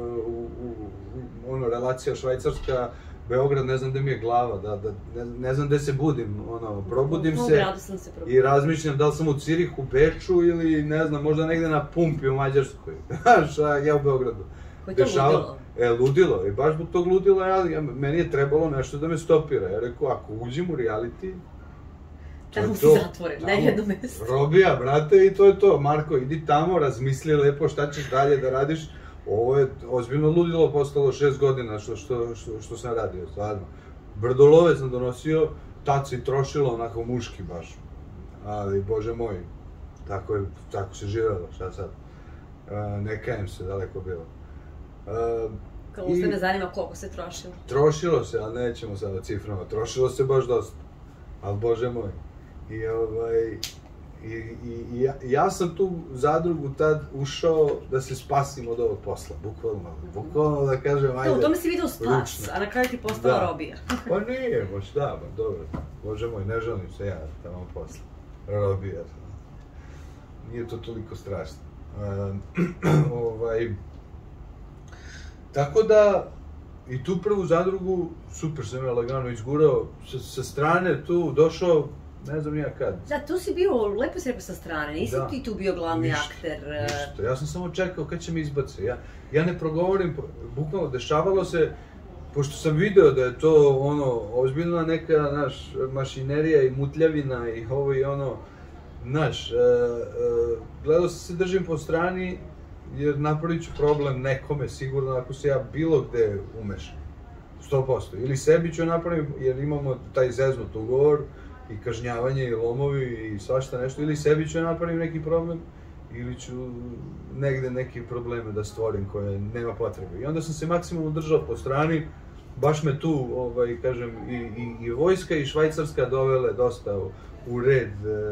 relacija Švajcarska, Beograd, ne znam gde mi je glava, ne znam gde se budim, probudim se i razmišljam da li sam u Cirihu, Beču ili ne znam, možda negde na pumpi u Mađarskoj, znaš, ja u Beogradu. Koji to ludilo? Ludilo, i baš zbog tog ludila, meni je trebalo nešto da me stopira, ja rekao, ako uđem u reality, tamo si zatvoren, na jedno mesto. Robija, brate, i to je to. Marko, idi tamo, razmisli lepo šta ćeš dalje da radiš. Ovo je ozbiljno ludilo postalo 6 godina što sam radio, stvarno. Brdolove sam donosio, tad se i trošilo onako muški baš. Ali, bože moj, tako se živelo, šta sad. Ne kajem se, daleko bilo. Kao uste me zanima koliko se trošilo. Trošilo se, ali nećemo sad o ciframa. Trošilo se baš dosta. Ali, bože moj. I ja sam tu zadrugu tad ušao da se spasim od ovog posla, bukvalno da kažem, ajde, u tome si vidio spas, a na kraju ti postala robija. Pa nije, šta, dobro, bože moj, ne želim se ja tamo posla, robija, nije to toliko strašno. Tako da, i tu prvu zadrugu, super sam ja lagano izgurao, sa strane tu došao, ne znam nija kad. Da, tu si bio, lepo si rekao sa strane, nisi ti tu bio glavni akter. Ništa, ja sam samo čekao kad će me izbace. Ja ne progovorim, bukvalno dešavalo se, pošto sam video da je to ozbiljna neka, znaš, mašinerija i mutljavina i ovo i ono, znaš, gledao sam se držim po strani, jer napravit ću problem nekome sigurno ako se ja bilo gde umešam. 100%. Ili sebi ću napravim, jer imamo taj zeznut ugovor, i kažnjavanje, i lomovi, i svašta nešto, ili sebi ću napravim neki problem, ili ću negde neke probleme da stvorim koje nema potrebe. I onda sam se maksimalno držao po strani, baš me tu, kažem, i vojska i švajcarska dovele dosta u red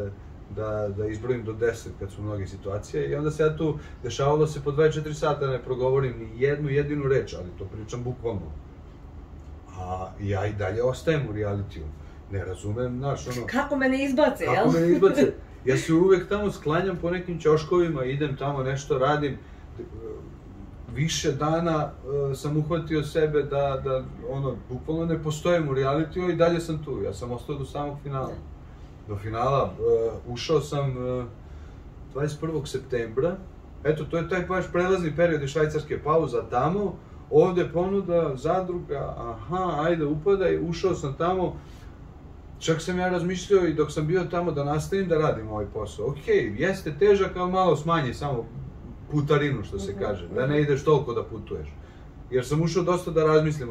da izbrojim do 10 kad su mnoge situacije, i onda se ja tu dešavalo se po 24 sata ne progovorim ni jednu jedinu reč, ali to pričam bukvalno. A ja i dalje ostajem u realitiju. Ne razumem, znaš, kako me ne izbace, jel? Kako me ne izbace. Ja se uvek tamo sklanjam po nekim ćoškovima, idem tamo nešto radim. Više dana sam uhvatio sebe da, bukvalno ne postojim u realitiju i dalje sam tu. Ja sam ostao do samog finala. Do finala ušao sam 21. septembra. Eto, to je taj baš prelazni period iz švajcarske pauza tamo. Ovde ponuda, zadruga, ajde upadaj, ušao sam tamo. Čak sam ja razmišljao i dok sam bio tamo da nastavim da radim ovaj posao. Okej, jeste težak, ali malo smanji samo putarinu, što se kaže, da ne ideš toliko da putuješ. Jer sam ušao dosta da razmislim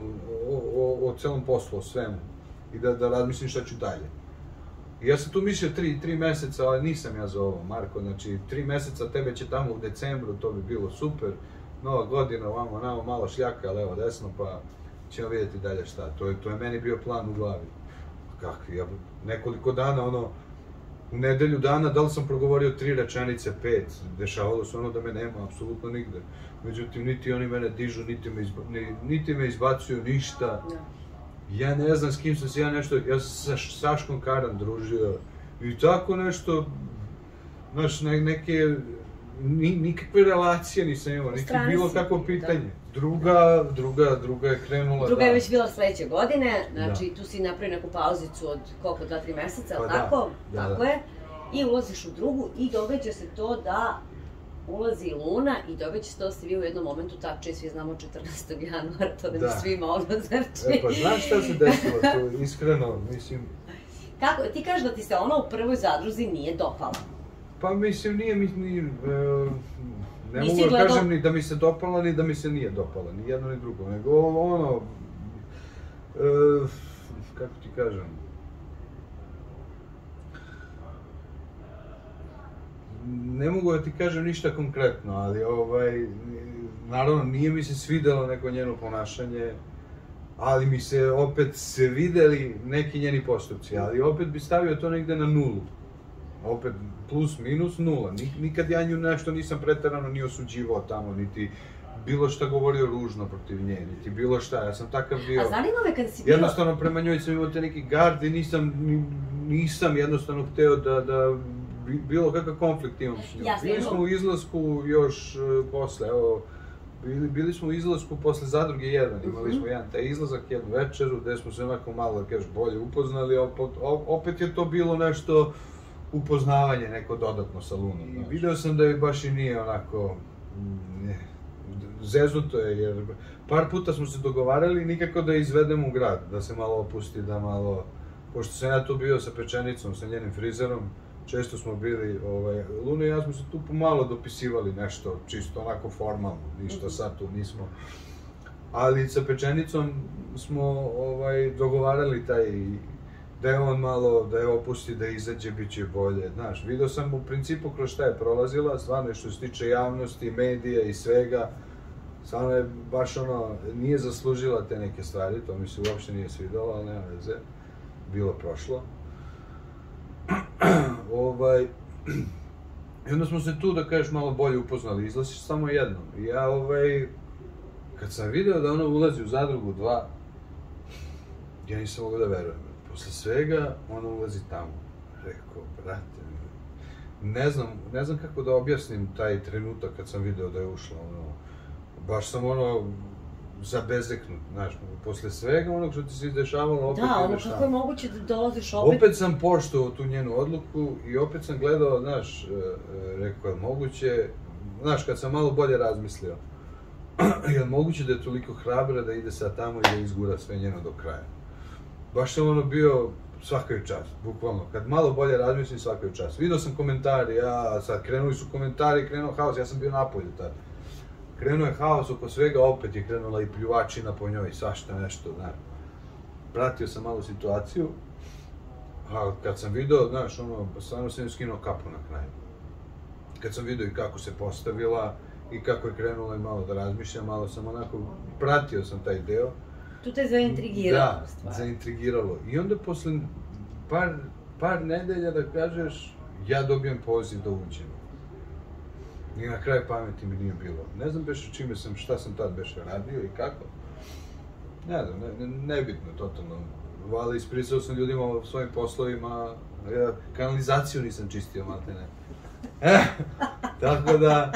o celom poslu, o svemu. I da razmislim šta ću dalje. I ja sam tu mislio 3 meseca, ali nisam ja za ovo, Marko. Znači, 3 meseca tebe će tamo u decembru, to bi bilo super. Nova godina, ovamo, malo šljaka, levo, desno, pa ćemo vidjeti dalje šta. To je meni bio plan u glavi. Kakvi, nekoliko dana, u nedelju dana, da li sam progovorio 3 rečenice, 5, dešavalo se da me nema apsolutno nigde. Međutim, niti oni mene dižu, niti me izbacuju, ništa. Ja ne znam s kim sam se ja sam sa Saškom Karan družio i tako nešto, znaš, neke, nikakve relacije nisam imao, niti bilo kakvo pitanje. Druga je krenula. Druga je već bila sledeće godine, znači tu si napravio neku pauzicu od koliko, 2-3 meseca, ali tako? Tako je. I ulaziš u drugu i događa se to da ulazi Luna i događa se to da ste vi u jednom momentu tačni, svi znamo 14. januara, to da mi svima znači. Pa znaš šta se desilo tu, iskreno, mislim. Kako, ti kažeš da ti se ona u prvoj zadruzi nije dopala? Pa mislim, nije mi, Ne mogu da kažem ni da mi se dopalo, ni da mi se nije dopalo, ni jedno ni drugo, nego ono, kako ti kažem, ne mogu da ti kažem ništa konkretno, ali naravno nije mi se svidelo neko njeno ponašanje, ali mi se opet videli neki njeni postupci, ali opet bi stavio to negde na nulu. Opet plus minus nula. Nikad ja nju nešto nisam preterano ni osuđivao tamo, niti bilo šta govorio ružno protiv nje, niti bilo šta, ja sam takav bio. A zanima me kada si bio... Jednostavno prema njoj sam imao te neki gard i nisam jednostavno hteo da bilo kakav konflikt imam s njom. Bili smo u izlasku još posle, evo, bili smo u izlasku posle Zadruge 1, imali smo jedan taj izlazak, jednu večeru, gde smo se onako malo, da kažeš, bolje upoznali, opet je to bilo nešto upoznavanje, neko dodatno sa Lunom. Video sam da joj baš i nije onako, zeznuto je, jer par puta smo se dogovarali nikako da izvedemo u grad, da se malo opusti, da malo, pošto sam ja tu bio sa Pečenicom, sa njenim frizerom, često smo bili, Luna i ja smo se tu pomalo dopisivali nešto, čisto onako formalno, ništa sad tu nismo. Ali sa Pečenicom smo dogovarali taj, da je on malo, da je opusti, da izađe, bit će bolje, znaš. Video sam u principu kroz šta je prolazila, stvarno što se tiče javnosti, medija i svega, stvarno je baš nije zaslužila te neke stvari, to mi se uopšte nije svidalo, ali nema veze, bilo prošlo. I onda smo se tu, da kažeš, malo bolje upoznali, izlaziš samo jednom. I ja, kad sam video da ona ulazi u Zadrugu 2, ja nisam mogao da verujem. Posle svega, ona ulazi tamo. Rekao, brate, ne znam kako da objasnim taj trenutak kad sam video da je ušla, baš sam zabezeknut, znaš, posle svega onog što ti se izdešavalo, opet ideš tamo. Kako je moguće da dolaziš opet? Opet sam poštovao tu njenu odluku i opet sam gledao, znaš, rekao, je moguće, znaš, kad sam malo bolje razmislio, je moguće da je toliko hrabra da ide sad tamo i da izgura sve njeno do kraja. Baš sam bio svaka je čast, bukvalno, kad malo bolje razmislim svaka je čast. Vidio sam komentari, sad krenuli su komentari, krenuo haos, ja sam bio napolju tada. Krenuo je haos oko svega, opet je krenula i pljuvačina po njoj, svašta nešto, znaš. Pratio sam malo situaciju, a kad sam vidio, znaš, stvarno sam joj skinuo kapu na kraju. Kad sam vidio i kako se postavila i kako je krenula i malo da razmišlja, malo sam pratio sam taj deo. Tu te zaintrigiralo, stvar. Da, zaintrigiralo. I onda posle par nedelja, da kažeš, ja dobijem poziv da uđem. I na kraju pameti mi nije bilo. Ne znam beše šta sam tad beše radio i kako. Ne znam, nebitno, totalno. Ali ispričao sam ljudima o svojim poslovima, kanalizaciju nisam čistio, maltene. Tako da,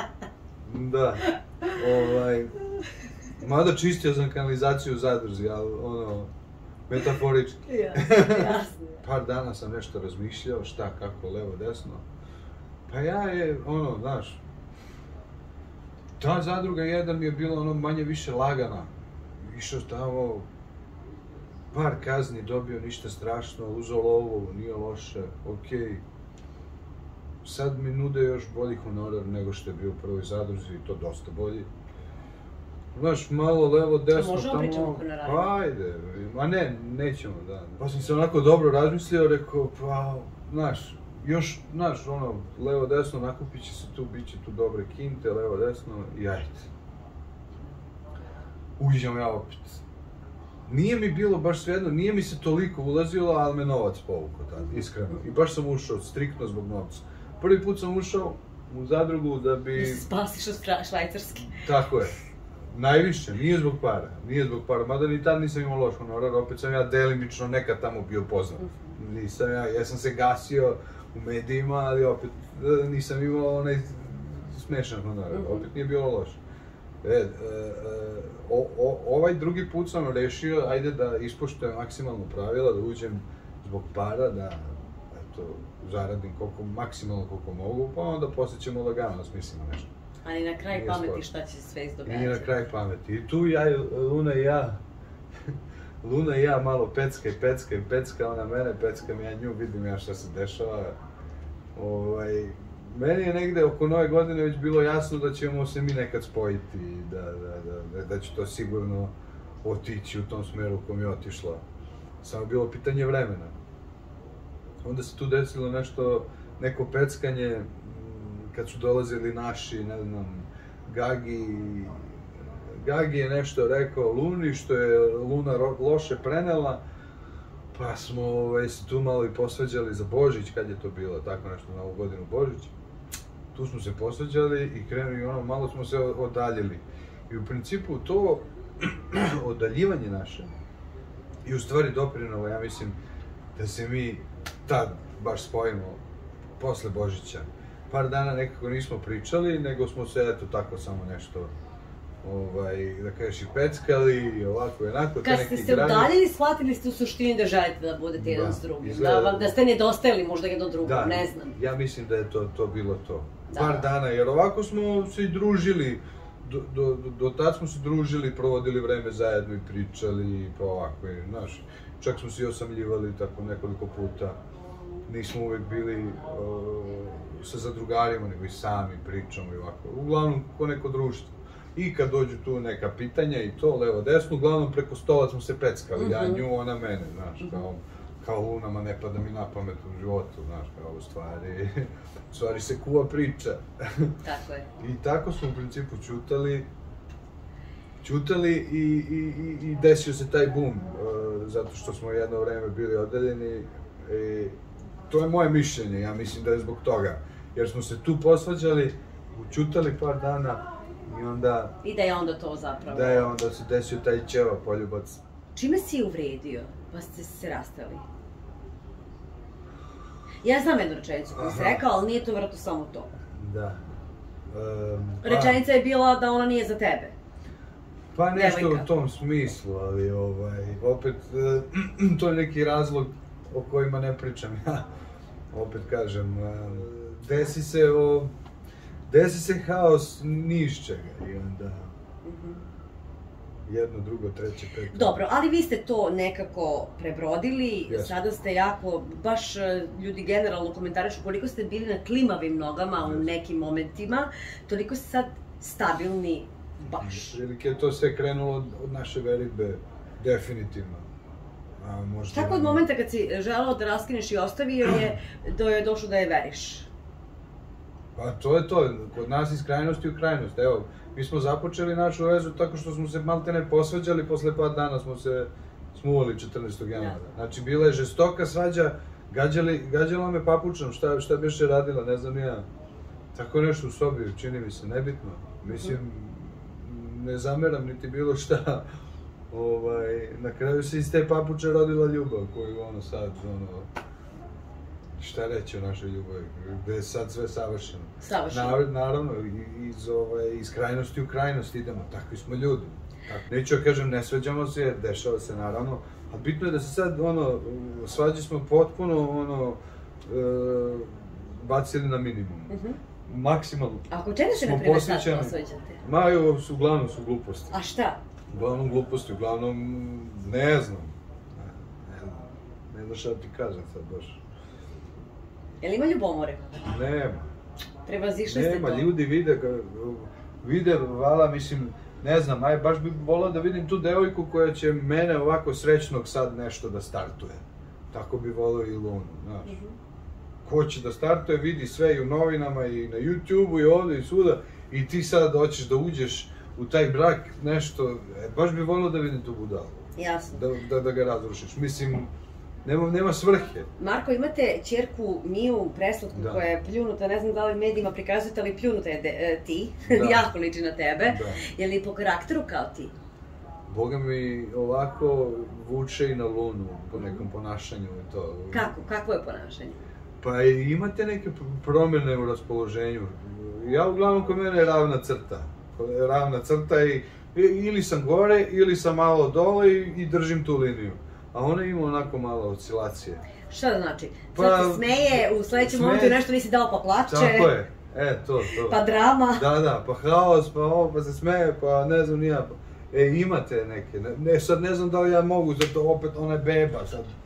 mada čistio sam kanalizaciju u Zadruzi, ali metaforički. Jasno. Par dana sam nešto razmišljao, šta, kako, levo, desno. Pa ja znaš, ta Zadruga 1 mi je bila manje više lagana. Išao tamo, par kazni dobio, ništa strašno, uzeo lovu, nije loše, okej. Sad mi nude još bolji honorar nego što je bio u prvoj Zadruzi i to dosta bolji. Znaš, malo levo, desno, tamo... Možemo pričamo o honoraru? Ajde, ma ne, nećemo, da. Pa sam se onako dobro razmislio, rekao, pa, znaš, još, znaš, levo, desno, nakupit će se tu, bit će tu dobre kinte, levo, desno i ajde. Uđem ja opet. Nije mi bilo baš svejedno, nije mi se toliko ulazilo, ali me novac povukao tad, iskreno. I baš sam ušao striktno zbog novca. Prvi put sam ušao u Zadrugu da bi... Da se spasiš od Švajcarske. Tako je. Najviše, nije zbog para, mada ni tad nisam imao loš honorar, opet sam ja delimično nekad tamo bio poznat. Nisam ja sam se gasio u medijima, ali opet nisam imao onaj smešan honorar, opet nije bilo loše. Ovaj drugi put sam rešio, ajde da ispoštujem maksimalno pravila, da uđem zbog para, da zaradim maksimalno koliko mogu, pa onda posle ćemo lagano smislimo nešto. Ali na kraj pameti šta će se sve izdogađati. Nije na kraj pameti. I tu Luna i ja malo pecka, ona mene, peckam ja nju, vidim ja šta se dešava. meni je negde oko Nove godine već bilo jasno da ćemo se mi nekad spojiti, da će to sigurno otići u tom smeru u kom je otišla. Samo bilo pitanje vremena. Onda se tu desilo neko peckanje, kad su dolazili naši, ne znam, Gagi je nešto rekao Luni, što je Luna loše prenela, pa smo se tu malo i posvađali za Božić, kad je to bilo, tako nešto, na ovu godinu Božić. Tu smo se posvađali i krenuli, malo smo se odaljili. I u principu to odaljivanje naše i u stvari doprinalo, ja mislim, da se mi tad baš spojimo posle Božića. Par dana nekako nismo pričali, nego smo se eto tako samo nešto, da kažeš, i peckali i ovako i onako. Kad ste se udaljili, shvatili ste u suštini da želite da budete jedan s drugim, da ste nedostajali možda jedno drugom, ne znam. Da, ja mislim da je to bilo to. Par dana, jer ovako smo se i družili, do tad smo se družili, provodili vreme zajedno i pričali, pa ovako, znaš, čak smo se i osamljivali tako nekoliko puta. Nismo uvek bili sa zadrugarima, nego i sami pričamo i ovako. Uglavnom, ko neko društvo. I kad dođu tu neka pitanja i to, levo, desno, uglavnom preko stola smo se peckali. Ja nju, ona mene, znaš, kao Lunama ne pada mi na pamet u životu, znaš, kao u stvari se kuva priča. Tako je. I tako smo u principu ćutali i desio se taj bum, zato što smo jedno vreme bili odaljeni. To je moje mišljenje, ja mislim da je zbog toga, jer smo se tu posvađali, učutali par dana i onda... I da je onda to zapravo... Da je onda se desio taj ćeva poljubac. Čime si uvredio, pa ste se rastali? Ja znam jednu rečenicu koju si rekao, ali nije to vjerojatno samo to. Da. Rečenica je bila da ona nije za tebe. Pa nešto u tom smislu, ali opet, to je neki razlog o kojima ne pričam ja, opet kažem, desi se haos ni iz čega i onda jedno, drugo, treće, peto. Dobro, ali vi ste to nekako prebrodili, sada ste jako, baš ljudi generalno komentarišu koliko ste bili na klimavim nogama u nekim momentima, toliko ste sad stabilni baš. Prilike je to sve krenulo od naše veritbe, definitivno. Tako od momenta kad si želeo da raskineš i ostavio je došlo da je veriš? Pa to je to, kod nas iz krajnosti u krajnost. Evo, mi smo započeli našu vezu tako što smo se maltene posvađali, posle par dana smo se smuvali 14. januara. Znači, bila je žestoka svađa, gađala me papučom, šta beše radila, ne znam ja. Tako nešto u sobi, čini mi se, nebitno. Mislim, ne zameram niti bilo šta. Na kraju se iz te papuče rodila ljubav koju sad, šta reći o našoj ljubavi, gde je sad sve savršeno. Savršeno. Naravno, iz krajnosti u krajnost idemo, takvi smo ljudi. Neću da kažem, ne svađamo se jer dešava se naravno, ali bitno je da se sad, svađe smo potpuno, bacili na minimum. Maksimalno. A oko čega se, na primjer, sad posvađate? Uglavnom su gluposti. A šta? Uglavnom gluposti, uglavnom, ne znam. Ne znam šta ti kažem sad baš. Jel ima ljubomore? Nema. Prevazišli ste to? Nema, ljudi vide, vala, mislim, ne znam, baš bih volao da vidim tu devojku koja će mene ovako srećnog sad nešto da startuje. Tako bi volao i Lunu, znaš. Ko će da startuje, vidi sve i u novinama, i na YouTube-u, i ovdje, i svuda, i ti sad hoćeš da uđeš u taj brak, nešto, baš bih volao da vidim tu budalu. Jasno. Da ga razrušiš. Mislim, nema svrhe. Marko, imate ćerku Miju, preslatku, koja je pljunuta, ne znam da li medijima prikazujete, ali pljunuta je ti, jako liči na tebe. Je li po karakteru kao ti? Boga mi ovako vuče i na Lunu, po nekom ponašanju i to. Kako je ponašanje? Pa imate neke promjene u raspoloženju. Ja uglavnom kod mene je ravna crta i ili sam gore ili sam malo dole i držim tu liniju. A ona ima onako malo oscilacije. Šta da znači? Sad se smeje, u sledećem momentu nešto nisi dao pa plače. Tako je, to. Pa drama. Da, pa haos, pa ovo, pa se smeje, pa ne znam ni ja. Imate neke, sad ne znam da li ja mogu, zato opet ona je beba sad.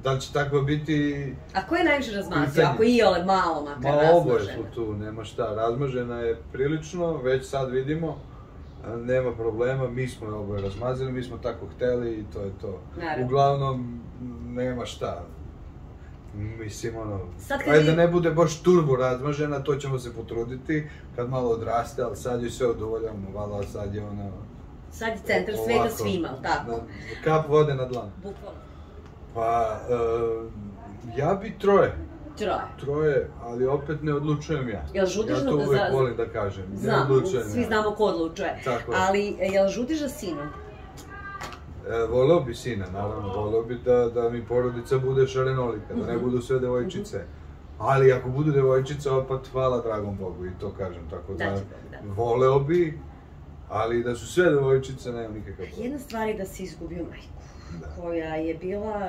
Da li će tako biti... A ko je najviše razmazio? Ako i ole malo makar razmažena? Ma oboje su tu, nema šta. Razmažena je prilično, već sad vidimo. Nema problema, mi smo je oboje razmazili, mi smo tako hteli i to je to. Naravno. Uglavnom, nema šta. Mislim, ajde da ne bude baš turbo razmažena, to ćemo se potruditi kad malo odraste, ali sad joj sve udovoljavamo, vala, sad je ona... Sad je centar sveta svima, tako? Kap vode na dlan. Bukvalno. Pa, ja bi troje. Troje, ali opet ne odlučujem ja. Jel žudiš ja to uvek volim da kažem. Znam, svi znamo ko odlučuje. Ali, jel žudiš za sinom? Voleo bi sina, naravno. Voleo bi da mi porodica bude šarenolika, da ne budu sve devojčice. Ali ako budu devojčice, opet hvala dragom Bogu i to kažem. Tako da, voleo bi, ali da su sve devojčice, nemam nikakav problem. Jedna stvar je da si izgubio majku, koja je bila...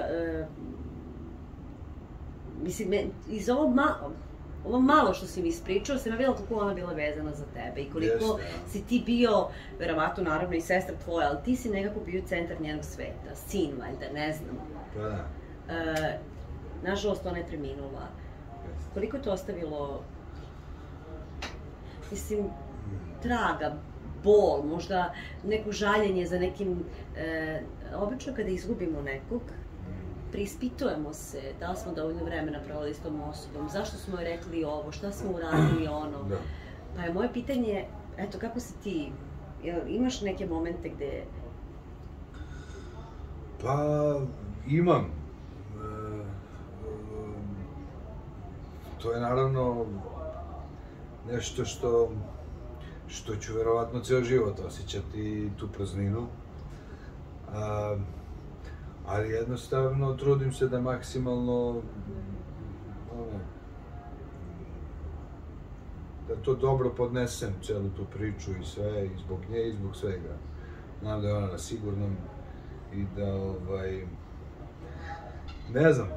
Mislim, iz ovo malo što si mi ispričao, sam ja vidjela koliko ona bila vezana za tebe i koliko si ti bio, verovatno naravno i sestra tvoja, ali ti si nekako bio centar njenog sveta, sin valjda, ne znam. Pa da. Nažalost, ona je preminula. Koliko je to ostavilo, mislim, traga, bol, možda neko žaljenje za nekim... Obično kada izgubimo nekog, preispitujemo se, da li smo dovoljno vremena proveli s tom osobom, zašto smo joj rekli ovo, šta smo uradili ono. Pa je moje pitanje, eto, kako si ti, imaš neke momente gde... Pa, imam. To je naravno nešto što ću verovatno ceo život osjećati, tu prazninu. Ali jednostavno trudim se da maksimalno da to dobro podnesem, celu tu priču i sve, i zbog nje i zbog svega. Znam da je ona na sigurnom i da, ne znam.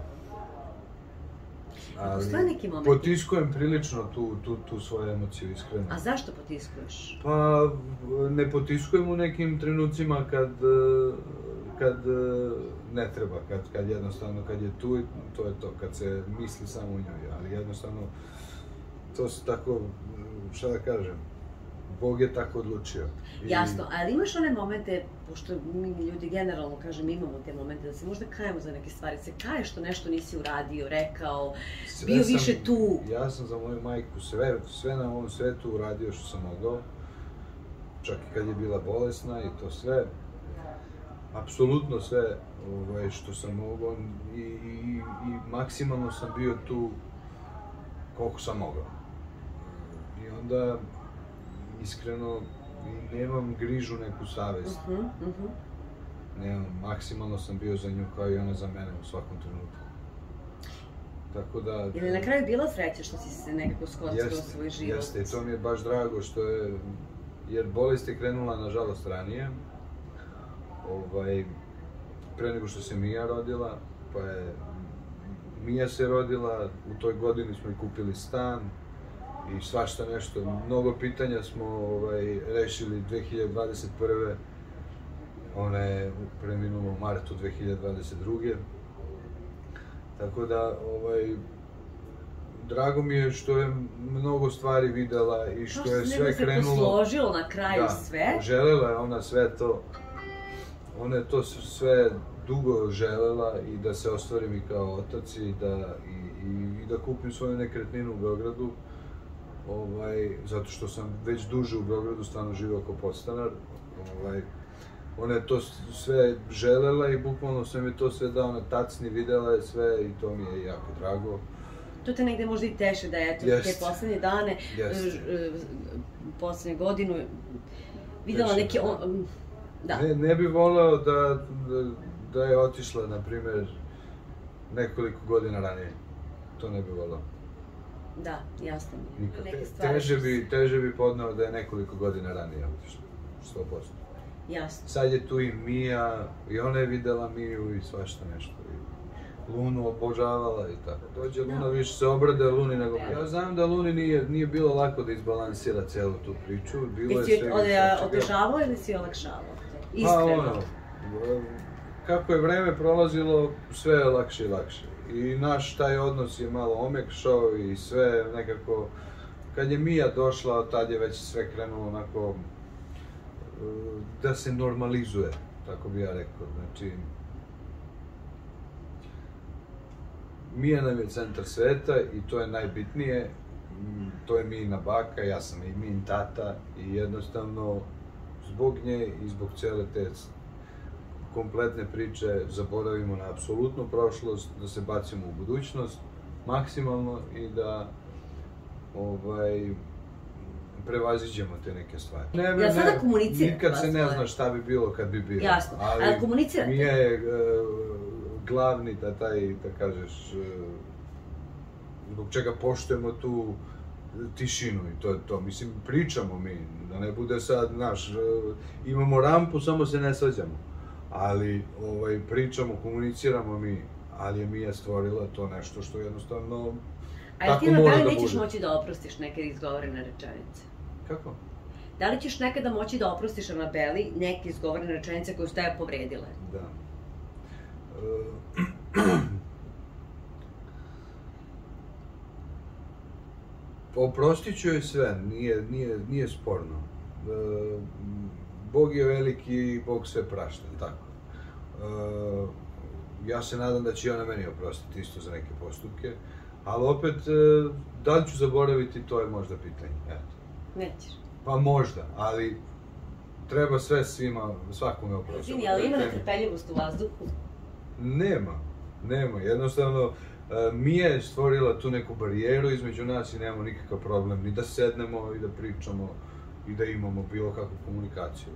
Ali potiskujem prilično tu svoju emociju, iskreno. A zašto potiskuješ? Pa, ne potiskujem u nekim trenucima kad ne treba, kad jednostavno, kad je tu, to je to, kad se misli samo u njoj, ali jednostavno, to se tako, šta da kažem, Bog je tako odlučio. Jasno, ali imaš one momente, pošto mi ljudi generalno, kažem, imamo te momente, da se možda kajemo za neke stvari, se kaješ što nešto nisi uradio, rekao, bio više tu. Ja sam za moju majku sve na ovom svetu uradio što sam mogao, čak i kad je bila bolesna i to sve. Apsolutno sve što sam mogao i maksimalno sam bio tu koliko sam mogao. I onda, iskreno, nemam grižu neku savest. Maksimalno sam bio za nju kao i ona za mene u svakom trenutku. Tako da... Je li na kraju bila sreća što si se nekako skockao svoj život? Jeste, to mi je baš drago što je... Jer bolest je krenula, nažalost, ranije. Pre nego što se Mija rodila, pa je Mija se rodila, u toj godini smo i kupili stan i svašta nešto. Mnogo pitanja smo rešili 2021. Ona je preminula u martu 2022. Tako da, drago mi je što je mnogo stvari videla i što je sve krenulo... Što se posložilo na kraju sve. Da, želela je ona sve to. Ona je to sve dugo želela i da se ostvarim i kao otac i da kupim svoju nekretninu u Beogradu. Zato što sam već duže u Beogradu, stvarno živeo kao podstanar. Ona je to sve želela i bukvalno sam je to sve dao na tacni, videla je sve i to mi je jako drago. To te negde možda i teše da je te poslednje dane, poslednje godinu, videla neke... Ne bih voleo da je otišla, na primjer, nekoliko godina ranije. To ne bih voleo. Da, jasno mi je. Teže bi podneo da je nekoliko godina ranije otišla. 100%. Jasno. Sad je tu i Mija, i ona je videla Miju i svašta nešto. Lunu obožavala i tako. Dođe Luna, više se obrade Luni nego... Ja znam da Luni nije bilo lako da izbalansira celu tu priču. Jesi otežavao ili si olakšavao? Pa ono, kako je vreme prolazilo, sve je lakše i lakše. I naš taj odnos je malo omekšao i sve nekako... Kad je Mija došla, tad je već sve krenulo onako... da se normalizuje, tako bi ja rekao. Znači... Mija nam je centar sveta i to je najbitnije. To je Mijina baka, ja sam i Mijin tata i jednostavno zbog nje i zbog cele te kompletne priče zaboravimo na apsolutnu prošlost, da se bacimo u budućnost maksimalno i da prevaziđemo te neke stvari. Ja sada komunicirate? Nikad se ne zna šta bi bilo kad bi bilo. Jasno, ali komunicirate? Mija je glavni, da kažeš, zbog čega poštujemo tu tišinu i to je to. Mislim, pričamo mi, da ne bude sad, znaš, imamo rampu, samo se ne svađamo. Ali pričamo, komuniciramo mi, ali je Mija stvorila to nešto što jednostavno tako mora da bude. A ti na nećeš moći da oprostiš neke izgovorene rečenice? Kako? Da li ćeš nekada moći da oprostiš Anabeli neke izgovorene rečenice koje su tebe povredile? Da. Oprostit ću joj sve, nije sporno. Bog je veliki i Bog sve prašta, tako. Ja se nadam da će i ona meni oprostiti isto za neke postupke, ali opet, da li ću zaboraviti, to je možda pitanje, eto. Nećeš? Pa možda, ali treba sve svakome oprostiti. Zini, ali ima netrpeljivost u vazduhu? Nema, jednostavno, Mija je stvorila tu neku barijeru između nas i nemamo nikakav problem ni da sednemo i da pričamo i da imamo bilo kakvu komunikaciju.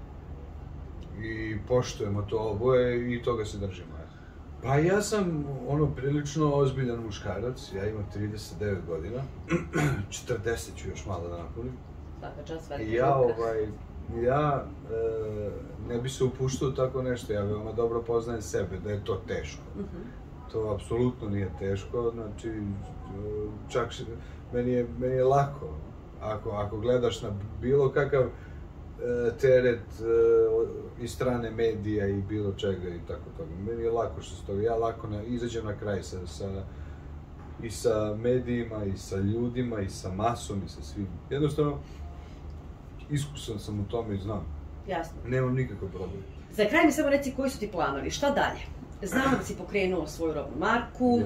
I poštujemo to oboje i toga se držimo. Pa ja sam prilično ozbiljan muškarac, ja imam 39 godina, 40 ću još malo da napunim. Svaka čast, velika I ja ne bi se upuštao u tako nešto, ja veoma dobro poznajem sebe, da je to teško. To apsolutno nije teško, znači, čak meni je lako, ako gledaš na bilo kakav teret iz strane medija i bilo čega i tako toga. Meni je lako što se toga, ja lako izađem na kraj i sa medijima, i sa ljudima, i sa masom, i sa svim. Jednostavno, iskusan sam u tome i znam. Jasno. Nemam nikakav problem. Za kraj mi samo reci koji su ti planovi, šta dalje? Znamo da si pokrenuo svoju robnu marku,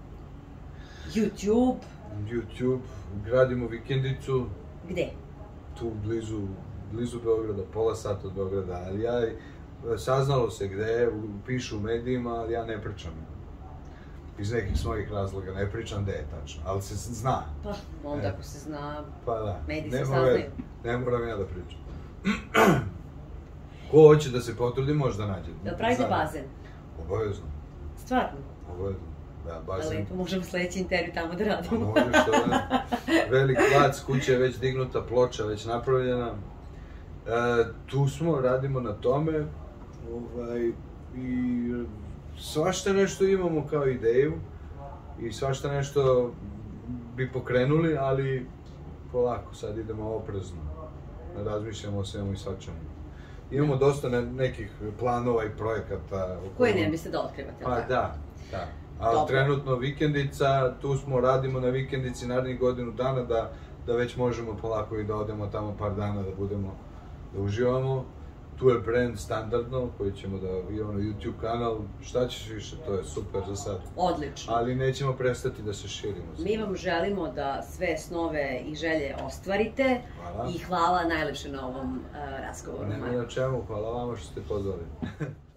YouTube, gradimo vikendicu. Gde? Tu blizu Beograda, pola sata od Beograda, ali saznalo se gde, pišu u medijima, ali ja ne pričam. Iz nekih svojih razloga, ne pričam gde je tačno, ali se zna. Pa, onda ako se zna, mediji se saznaju. Ne moram ja da pričam. Ko hoće da se potrudi, može da nađe. Da pravite bazen? Obavezno. Stvarno? Obavezno. Da, bazen. Lepo, možemo sledeći intervju tamo da radimo. Može, što ne. Velik plac, kuća je već dignuta, ploča već napravljena. Tu smo, radimo na tome. I svašta nešto imamo kao ideju. I svašta nešto bi pokrenuli, ali polako, sad idemo oprezno. Razmišljamo o svemu i svačemu. Imamo dosta nekih planova i projekata. Koje ne biste da otkrivate? Pa da. Ali trenutno vikendica, tu smo, radimo na vikendici narednih godinu dana da već možemo polako i da odemo tamo par dana da uživamo. Tu je brand standardno koji ćemo da imamo YouTube kanal, šta ćeš više, to je super za sad. Odlično. Ali nećemo prestati da se širimo. Mi vam želimo da sve snove i želje ostvarite i hvala najlepše na ovom razgovoru. Nema na čemu, hvala vama što ste pozvali.